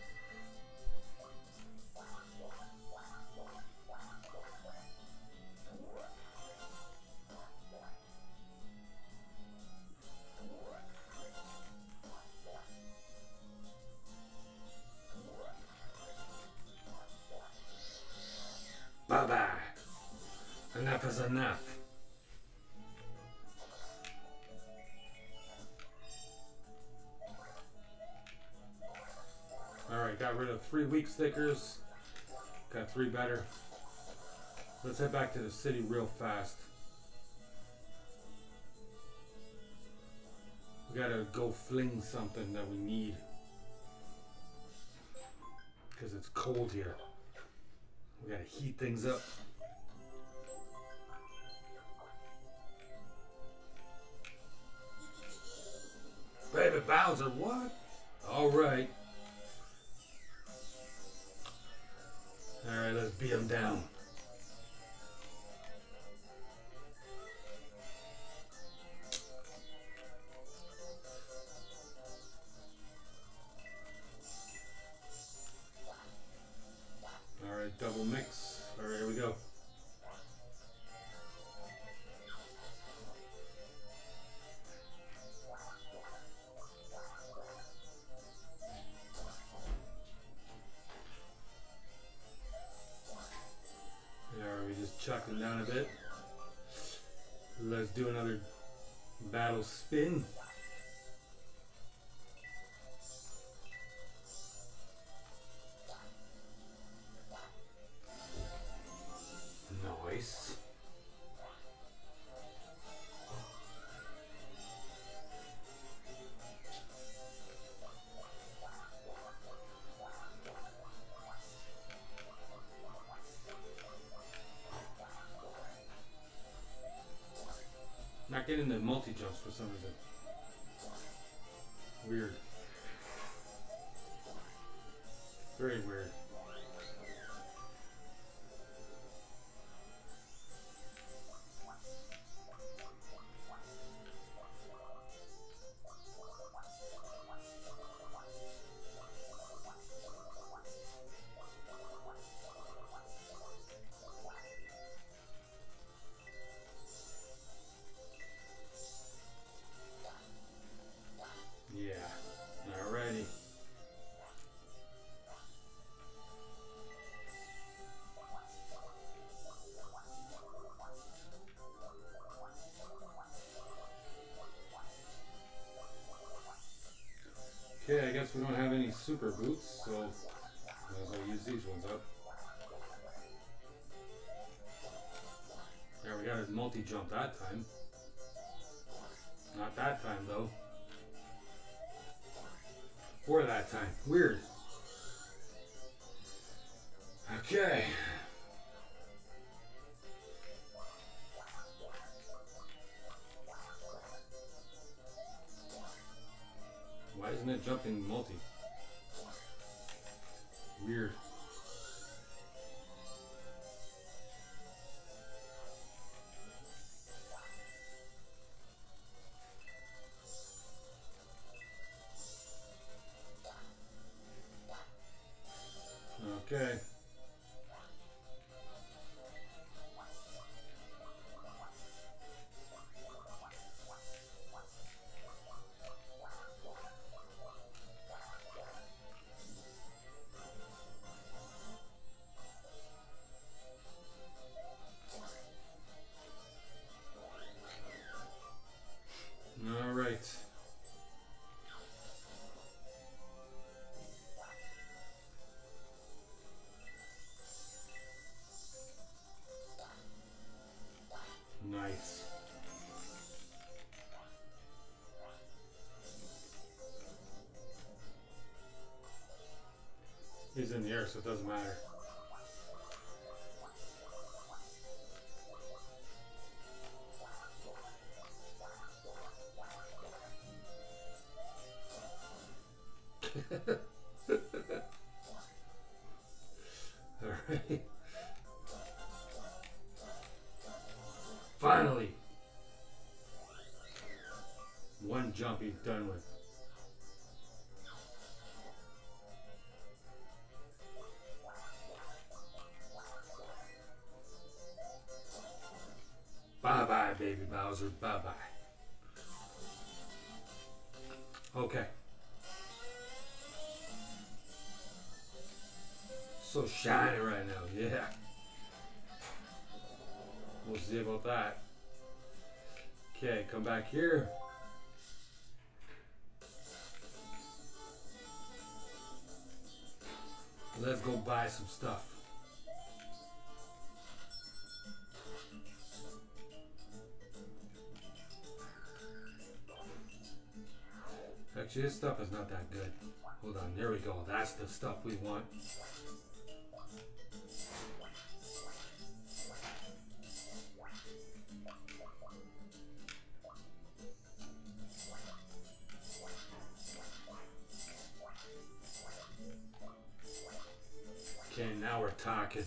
Bye-bye. Enough is enough. Alright, got rid of three weak stickers. Got three better. Let's head back to the city real fast. We gotta go fling something that we need. Because it's cold here. We gotta heat things up. Baby Bowser, what? Alright. Alright, let's beat him down. Alright, double mix. Alright, here we go. Alright, we just chucked him down a bit. Let's do another battle spin. Nice. Not getting the multi jumps for some reason. Weird. Very weird. Okay, I guess we don't have any super boots, so might as well use these ones up. There, we got his multi-jump that time. Not that time, though. Or that time. Weird. Okay. Why isn't it jumping multi? Weird. Okay. Nice. He's in the air, so it doesn't matter. All right. Finally, one jump he's done with. Bye-bye, baby Bowser. Bye-bye. Okay. So shiny right now, yeah. We'll see about that. Okay, come back here. Let's go buy some stuff. Actually, this stuff is not that good. Hold on, there we go. That's the stuff we want. Okay, now we're talking.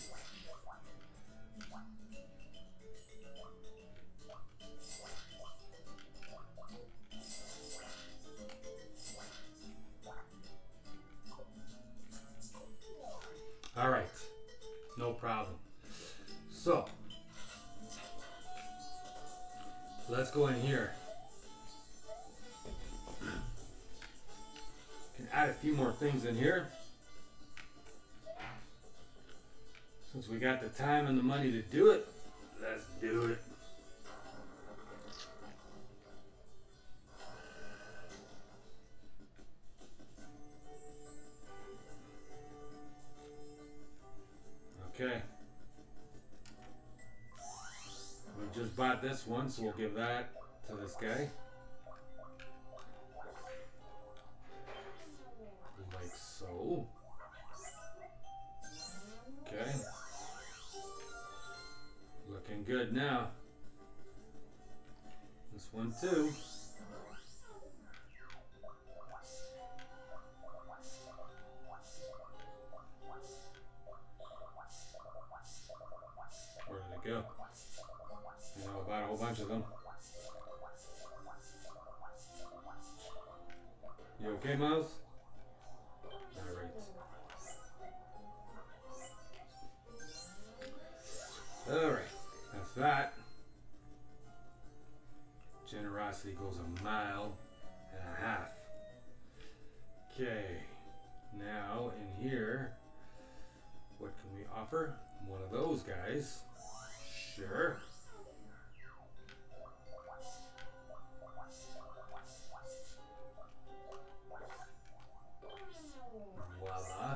All right, no problem. So, let's go in here. Can add a few more things in here. Since we got the time and the money to do it, let's do it. Okay. We just bought this one, so we'll give that to this guy. Like so. Okay. Looking good now. This one too. Where did it go? You know, I bought a whole bunch of them. You okay, Miles? Alright. Alright. That's that. Generosity goes a mile and a half. Okay. Now, in here, what can we offer? One of those guys. Sure. Voila.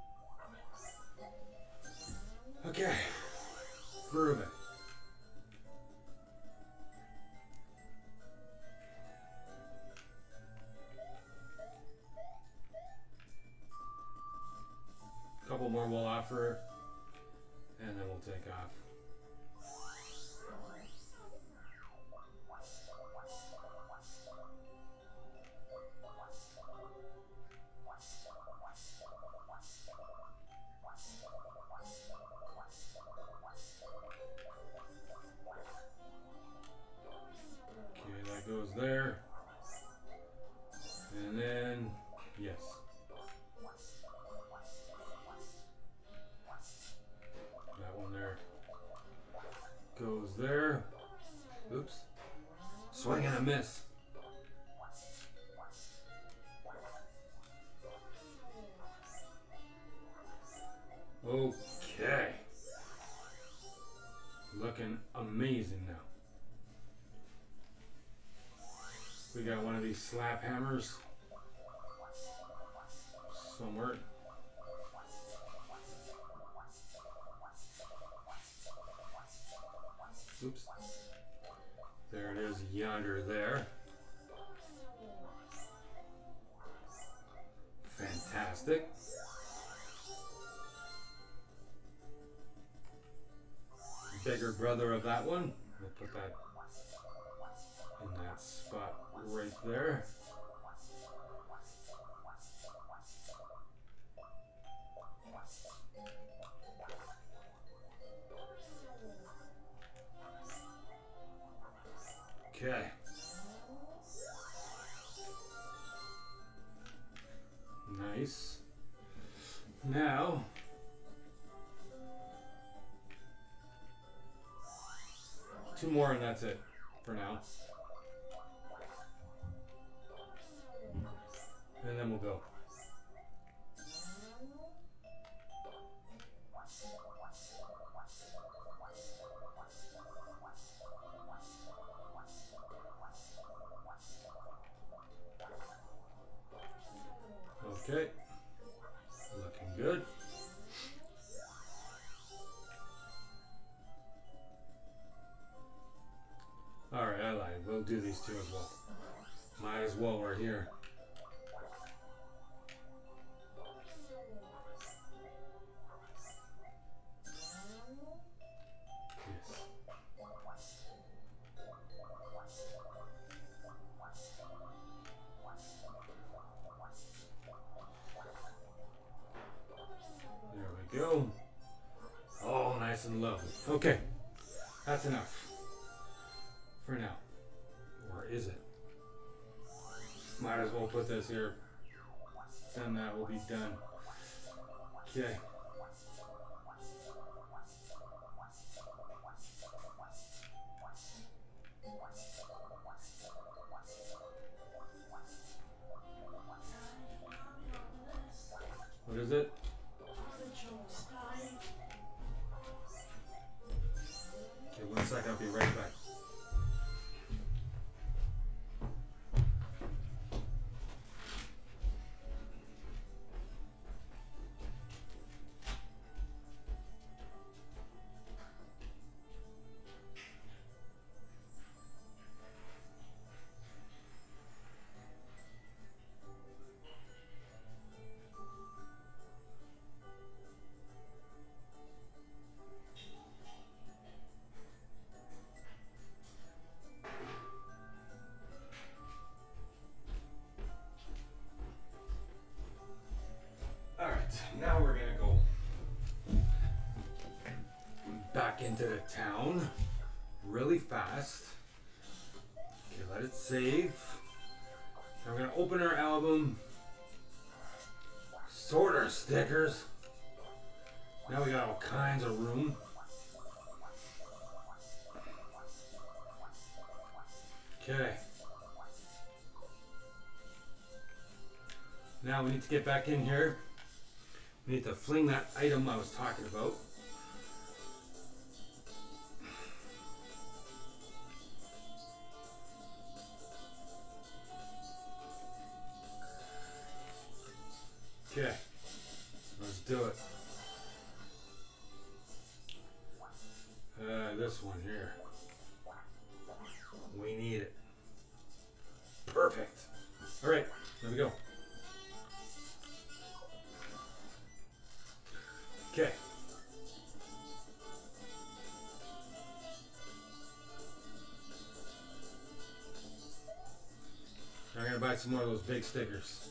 Okay. Prove it. Couple more we'll offer, and then we'll take off. Okay, that goes there. And then, yes. That one there goes there. Oops. Swing and a miss. Okay. Looking amazing now. We got one of these slap hammers somewhere. Oops. There it is yonder there. Fantastic. Bigger brother of that one. We'll put that in that spot right there. Okay. Nice. Now, two more and that's it for now. And then we'll go. Okay, looking good. All right, I lied. We'll do these two as well. Might as well, we're here. Go. All nice and lovely. Okay, that's enough for now. Or is it? Might as well put this here. Then that will be done. Okay. What is it? One second, I'll be right back. Now we're gonna go back into the town really fast. Okay, let it save. Now we're gonna open our album, sort our stickers. Now we got all kinds of room. Okay. Now we need to get back in here. We need to fling that item I was talking about. Okay, let's do it. Uh, this one here. We need it. Perfect. All right, there we go. Okay. I'm gonna buy some more of those big stickers.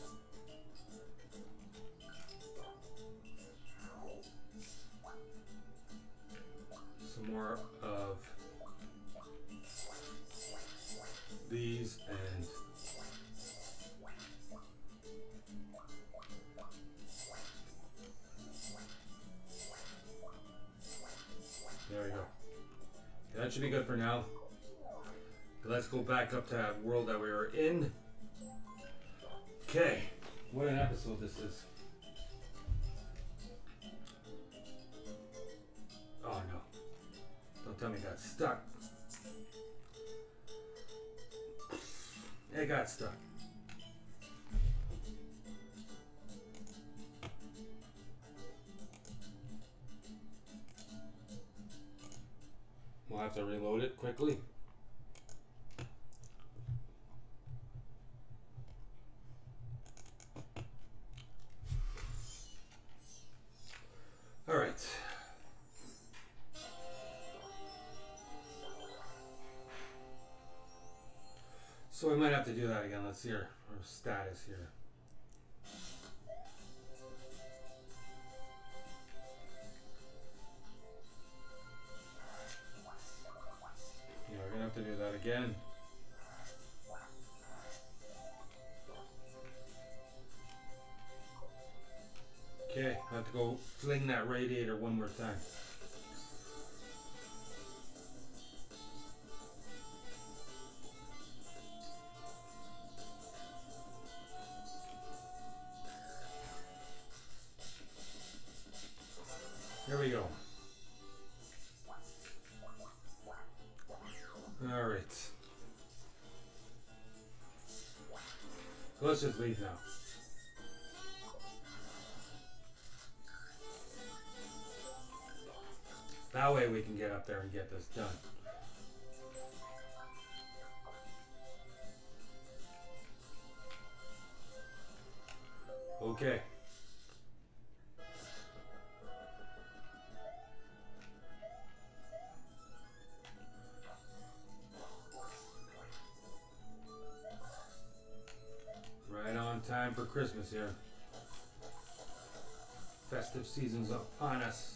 Some more of these and there we go. That should be good for now. Let's go back up to that world that we were in. Okay, what an episode this is. Oh no. Don't tell me it got stuck. It got stuck. We'll have to reload it quickly. So we might have to do that again. Let's see our, our status here. Yeah, we're gonna have to do that again. Okay, I have to go fling that radiator one more time. Here we go. All right. So let's just leave now. That way we can get up there and get this done. Okay. Right on time for Christmas here. Festive season's upon us.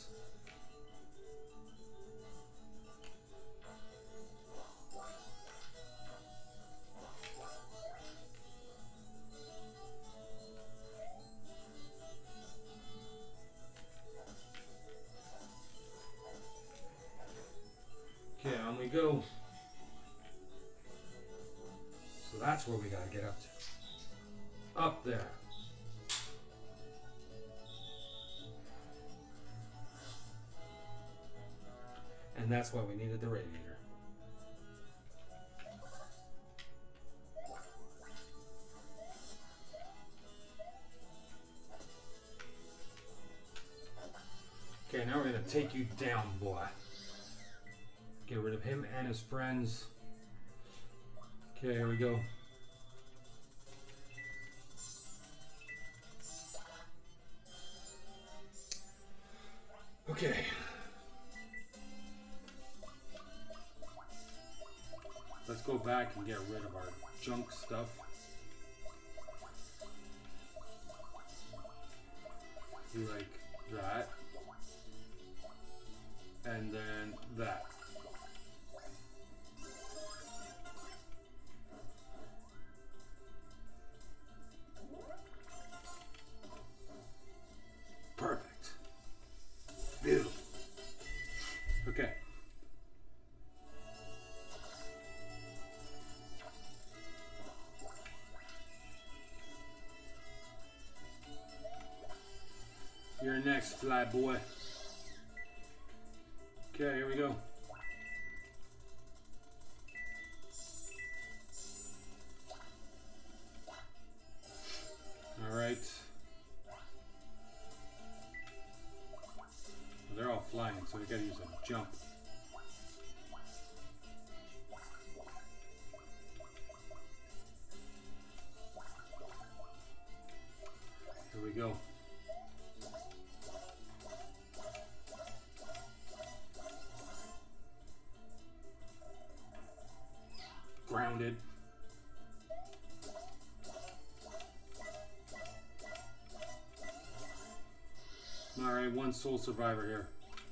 Okay, on we go. So that's where we gotta get up to. Up there. And that's why we needed the radiator. Okay, now we're gonna take you down, boy. Get rid of him and his friends. Okay, here we go. Okay. Let's go back and get rid of our junk stuff. Do like that. And then that. Perfect. Beautiful. Okay. You're next, fly boy. Okay, here we go. All right. They're all flying, so we gotta use a jump. Here we go. Grounded. All right, one sole survivor here.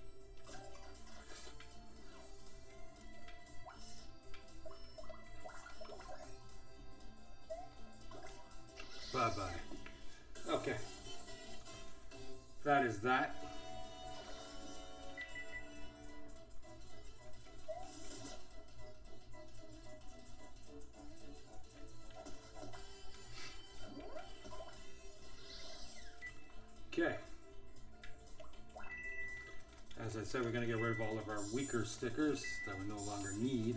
Bye-bye. Okay. That is that. Okay. As I said, we're going to get rid of all of our weaker stickers that we no longer need.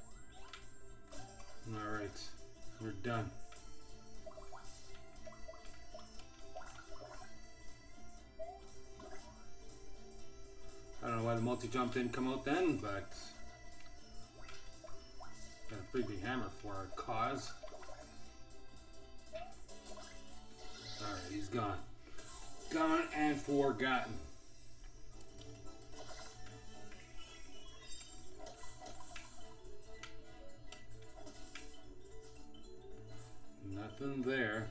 We're done. the multi-jump didn't come out then, but got a pretty big hammer for our cause. Alright, he's gone. Gone and forgotten. Nothing there.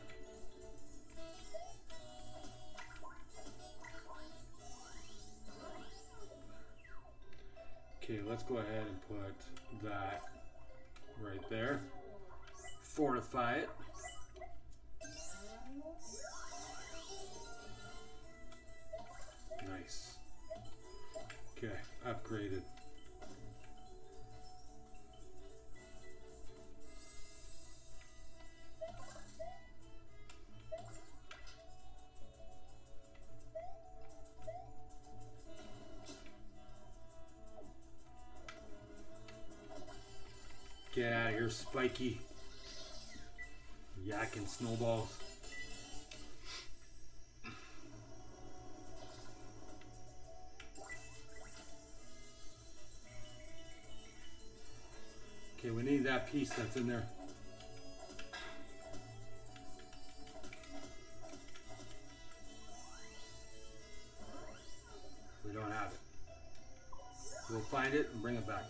Okay, let's go ahead and put that right there. Fortify it. Nice. Okay, upgraded. Get out of here, Spiky. Yakking snowballs. Okay, we need that piece that's in there. We don't have it. We'll find it and bring it back.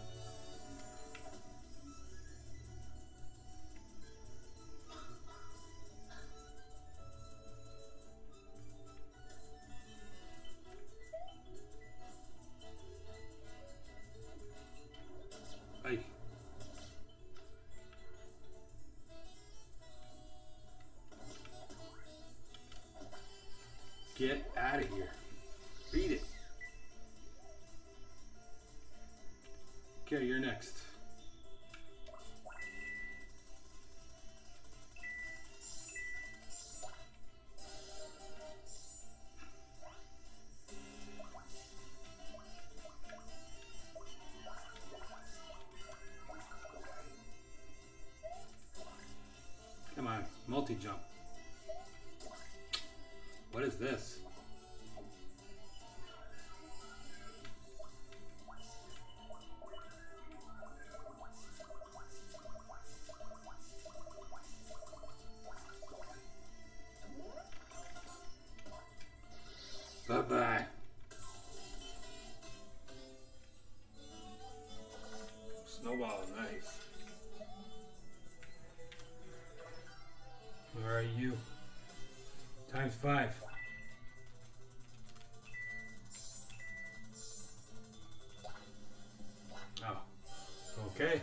Hey. Get out of here. Beat it. Okay, you're next. Come on, multi-jump. What is this? Bye-bye. Snowball, nice. Where are you? Times five. Oh, okay.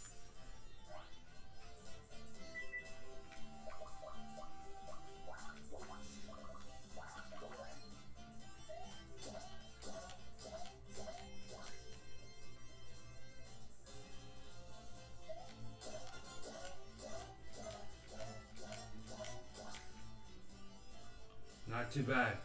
Not too bad.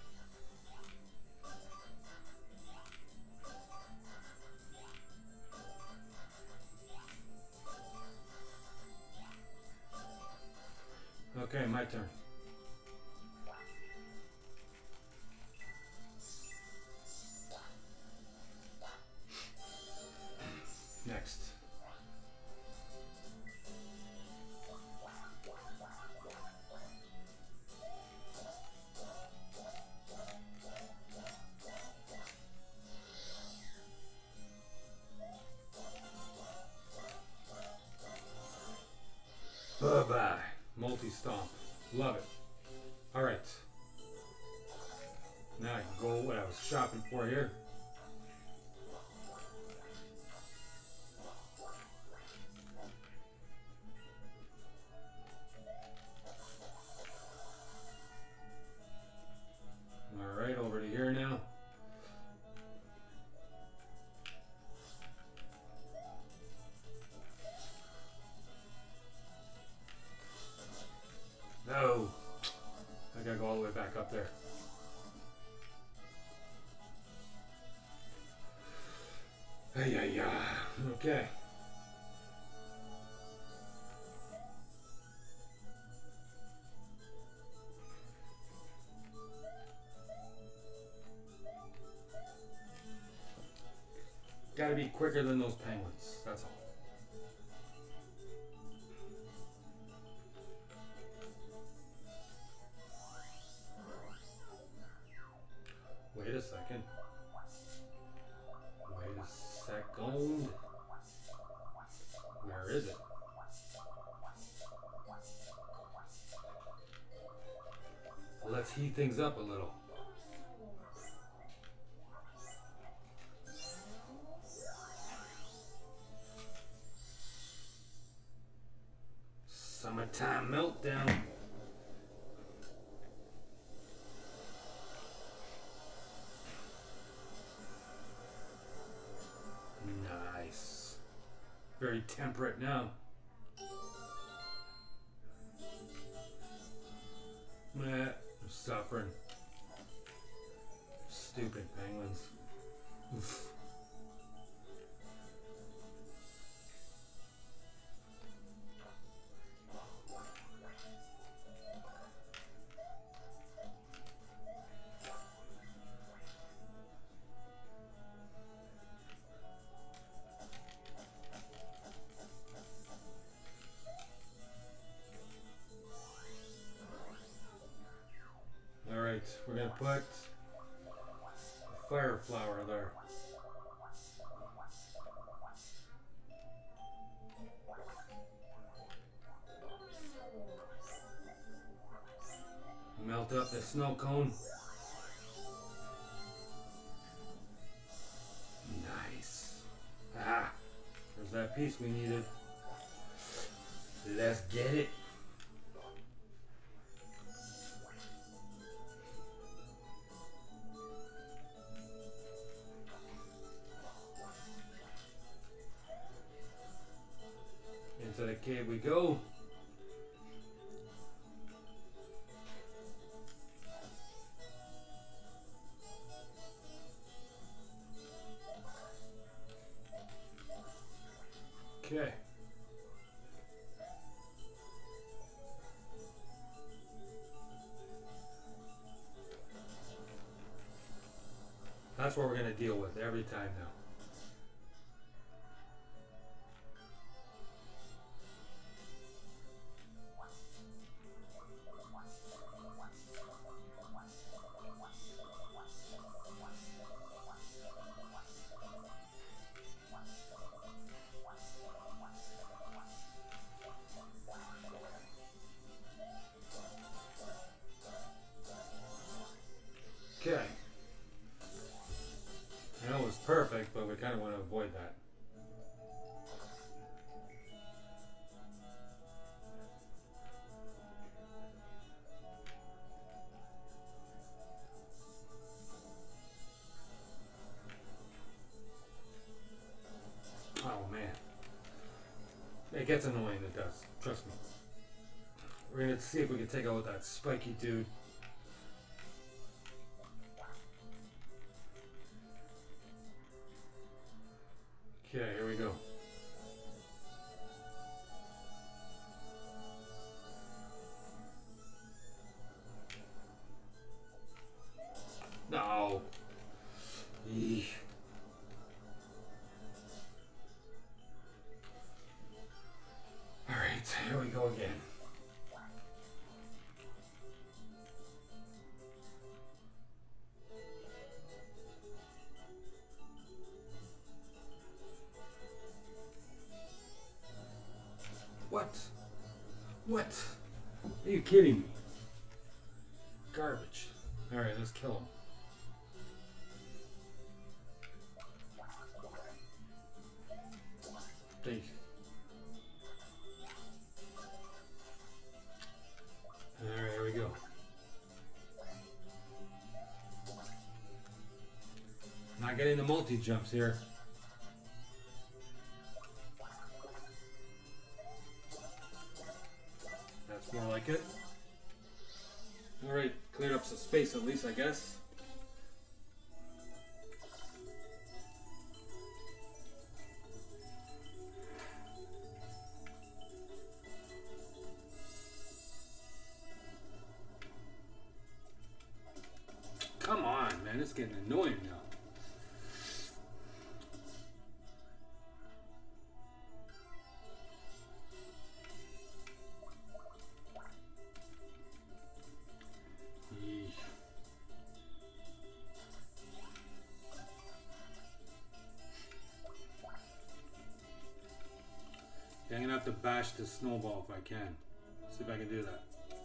Okay, my turn. Next. Bye-bye. Multi-stomp. Love it. Alright. Now I can go what I was shopping for here. Alright, over to here now. No. I gotta go all the way back up there. Hey, yeah, yeah. Okay. be quicker than those penguins. That's all. Wait a second. Wait a second. Where is it? Let's heat things up a little. Summertime meltdown. Nice. Very temperate now. Meh, I'm suffering. Stupid penguins. Oof. We're going to put a fire flower there. Melt up the snow cone. Nice. Ah, there's that piece we needed. Let's get it. Into the cave we go. Okay. That's what we're going to deal with every time now. Okay. I know it was perfect, but we kind of want to avoid that. Oh man. It gets annoying, it does. Trust me. We're going to see if we can take out that spiky dude. Okay, here we go. No. Eesh. All right, here we go again. What? What? Are you kidding me? Garbage. Alright, let's kill him. Think. Alright, here we go. Not getting the multi-jumps here. More like it. Alright, cleared up some space at least, I guess. Come on, man, it's getting annoying now. bash this snowball if I can. See if I can do that.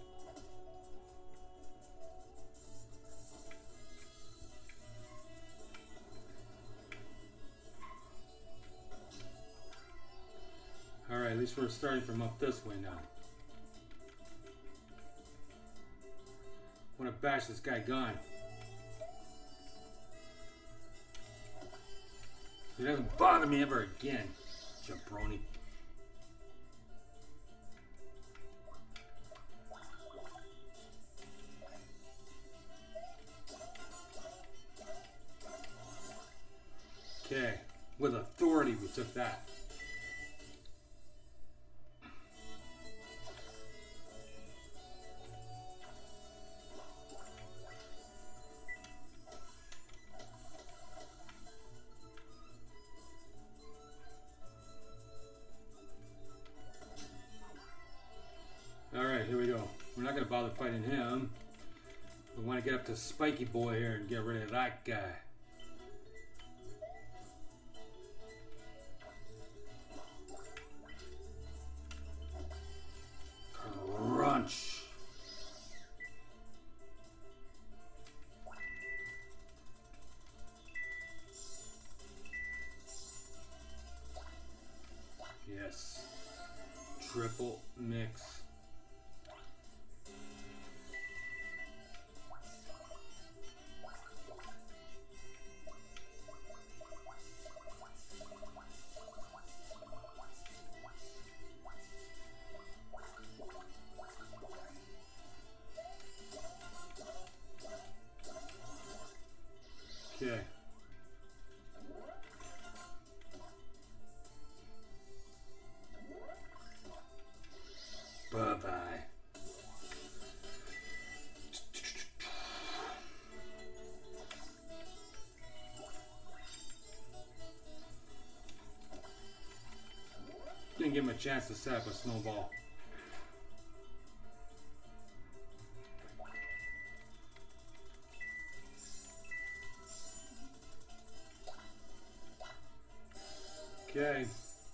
Alright, at least we're starting from up this way now. I want to bash this guy gone. He doesn't bother me ever again, jabroni. Okay, with authority we took that. Alright, here we go. We're not going to bother fighting him. We want to get up to Spiky Boy here and get rid of that guy. Crunch. Yes. Triple mix. Okay. Bye-bye. Didn't give him a chance to set up a snowball. Okay.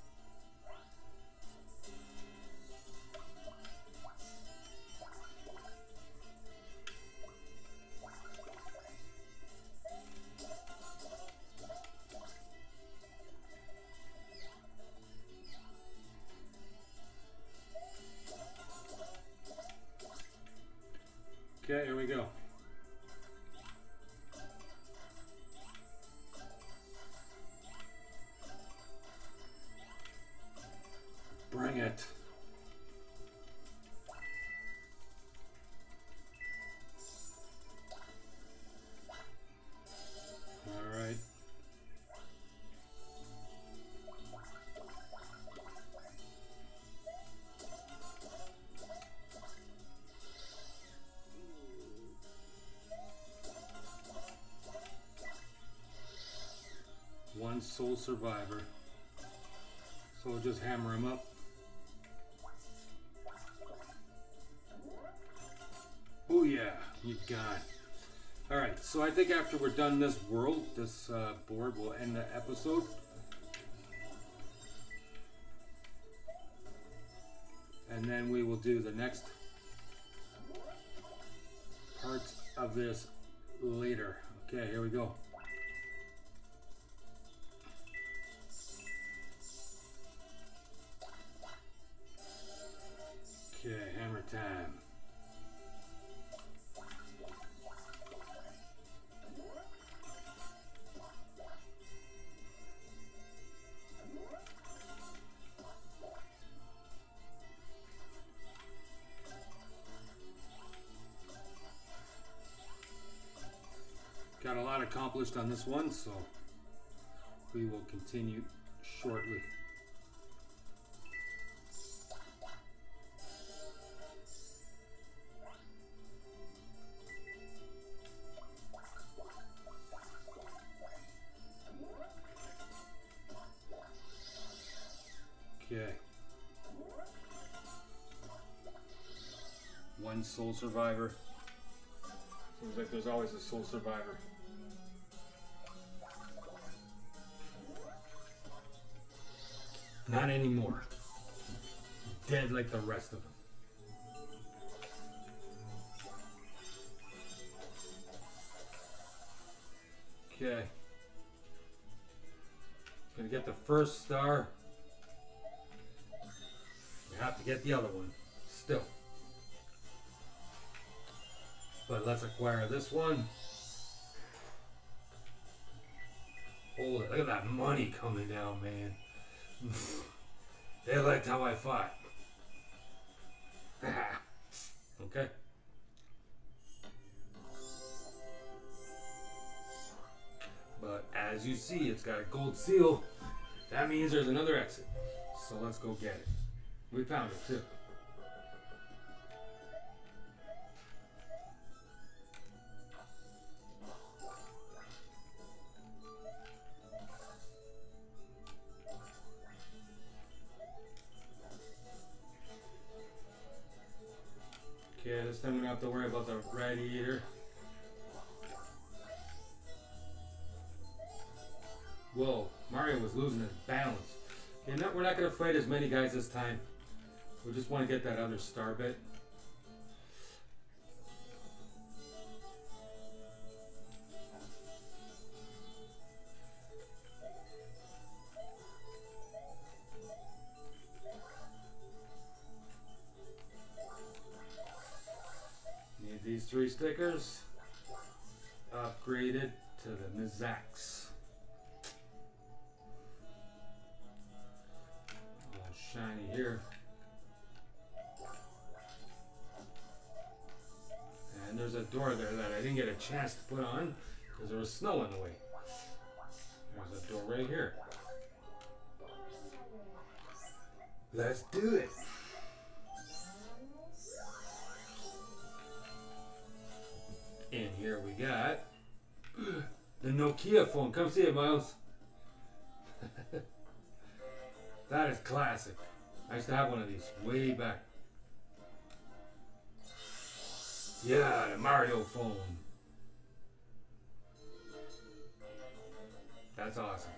Okay, here we go. Bring it. All right. One sole survivor. So we'll just hammer him up. Oh yeah, you got it. Alright, so I think after we're done this world, this uh, board, we'll end the episode. And then we will do the next part of this later. Okay, here we go. Okay, hammer time. Got a lot accomplished on this one, so we will continue shortly. Okay. One sole survivor. Seems like there's always a sole survivor. Not anymore. dead like the rest of them. Okay. Gonna get the first star. We have to get the other one. Still. But let's acquire this one. Holy, look at that money coming down, man. They liked how I fought. Okay. But as you see, it's got a gold seal. That means there's another exit. So let's go get it. We found it too. Okay, this time we don't have to worry about the radiator. Whoa, Mario was losing his balance. Okay, not, we're not going to fight as many guys this time. We just want to get that other star bit. Need these three stickers. Upgraded to the Mizax. Shiny here. And there's a door there that I didn't get a chance to put on because there was snow in the way. There's a door right here. Let's do it. And here we got the Nokia phone. Come see it, Miles. That is classic. I used to have one of these way back. Yeah, the Mario phone. That's awesome.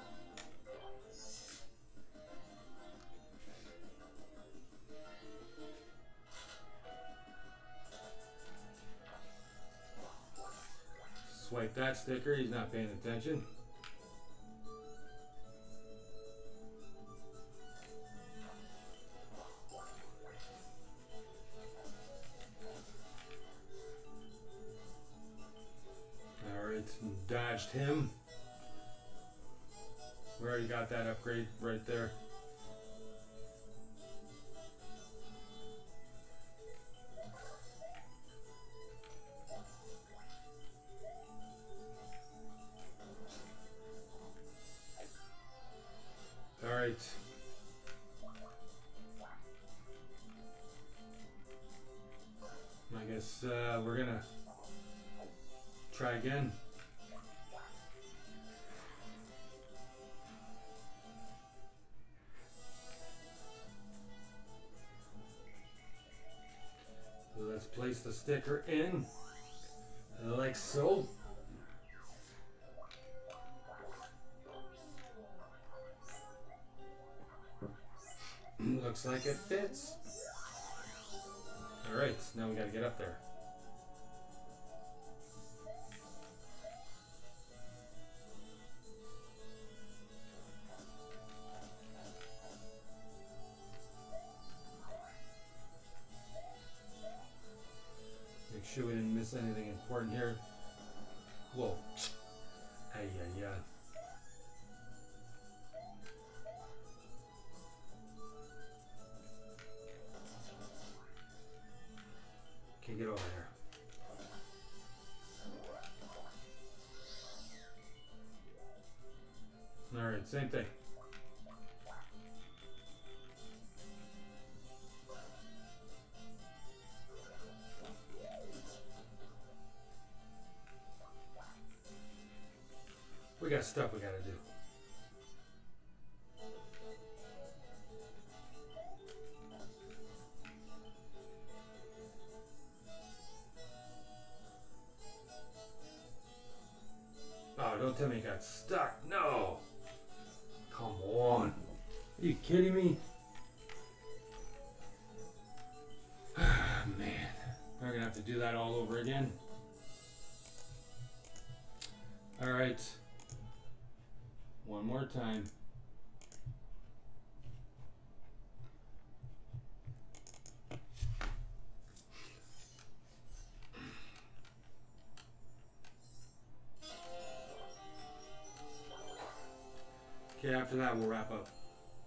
Swipe that sticker, he's not paying attention. Dodged him. We already got that upgrade right there. All right. I guess uh, we're gonna try again. Let's place the sticker in, like so. Looks like it fits. All right, now we gotta get up there. Make sure we didn't miss anything important here. Whoa. Ay, ay, ay. Can't get over there. All right, same thing. We got stuff we gotta do. Oh, don't tell me you got stuck. No. Come on. Are you kidding me? do that all over again. All right. One more time. Okay, after that we'll wrap up.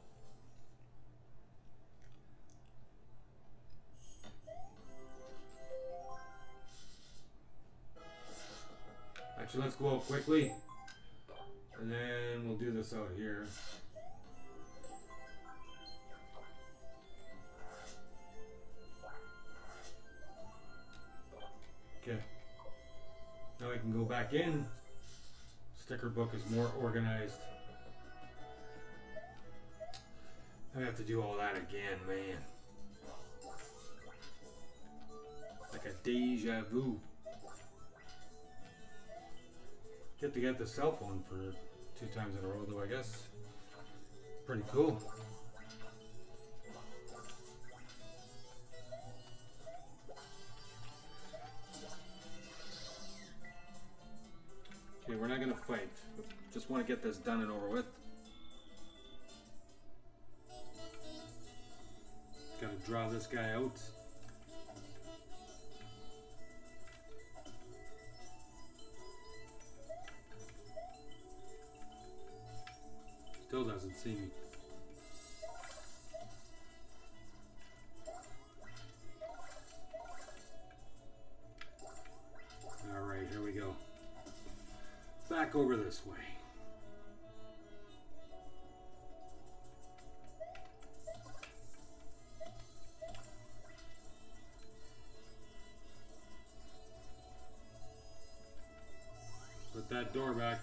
Actually, let's go out quickly, and then we'll do this out here. Okay. Now I can go back in. Sticker book is more organized. I have to do all that again, man. Like a deja vu. Get to get the cell phone for two times in a row, though, I guess. Pretty cool. Okay, we're not gonna fight. Just want to get this done and over with. Gotta draw this guy out. Still doesn't see me. All right, here we go. Back over this way. Put that door back.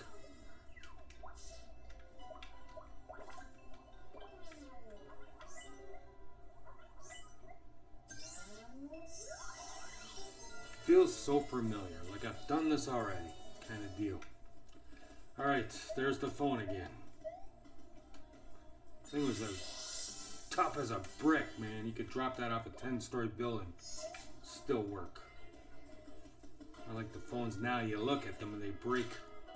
Feels so familiar, like I've done this already, kind of deal. Alright, there's the phone again. This thing was as tough as a brick, man. You could drop that off a ten-story building. Still work. I like the phones now, you look at them and they break.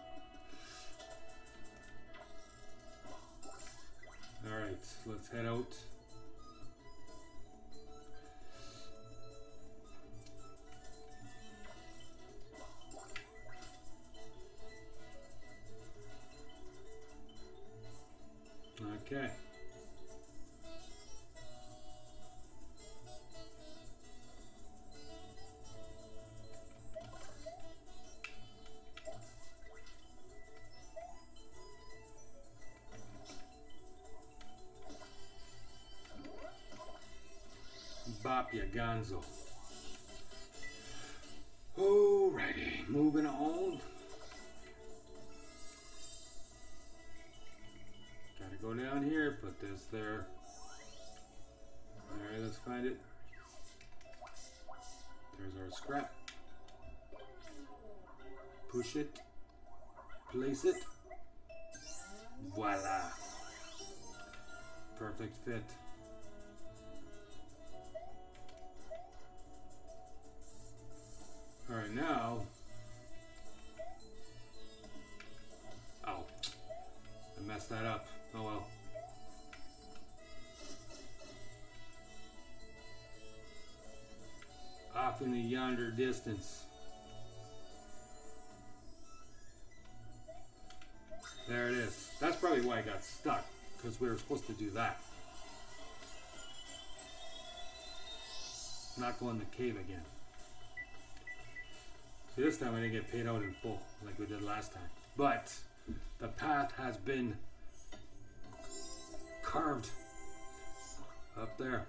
Alright, let's head out. Okay. Bop ya gonzo. Alrighty, moving on. Go down here, put this there. Alright, let's find it. There's our scrap. Push it. Place it. Voila. Perfect fit. Alright, now. Oh. I messed that up. Oh well. Off in the yonder distance. There it is. That's probably why I got stuck, because we were supposed to do that. Not go in the cave again. See, this time I didn't get paid out in full like we did last time. But the path has been carved up there.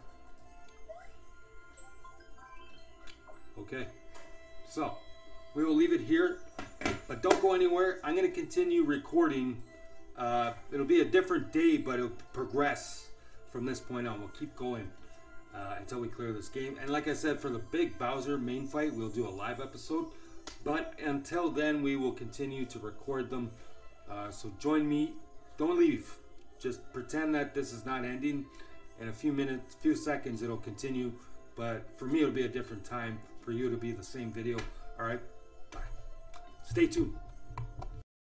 Okay, so we will leave it here, but don't go anywhere. I'm going to continue recording. Uh, it'll be a different day, but it'll progress from this point on. We'll keep going uh, until we clear this game. And like I said, for the big Bowser main fight, we'll do a live episode. But until then, we will continue to record them. Uh, so join me. Don't leave. Just pretend that this is not ending. In a few minutes, few seconds, it'll continue but for me it'll be a different time. For you, it'll be the same video. All right, bye. Stay tuned.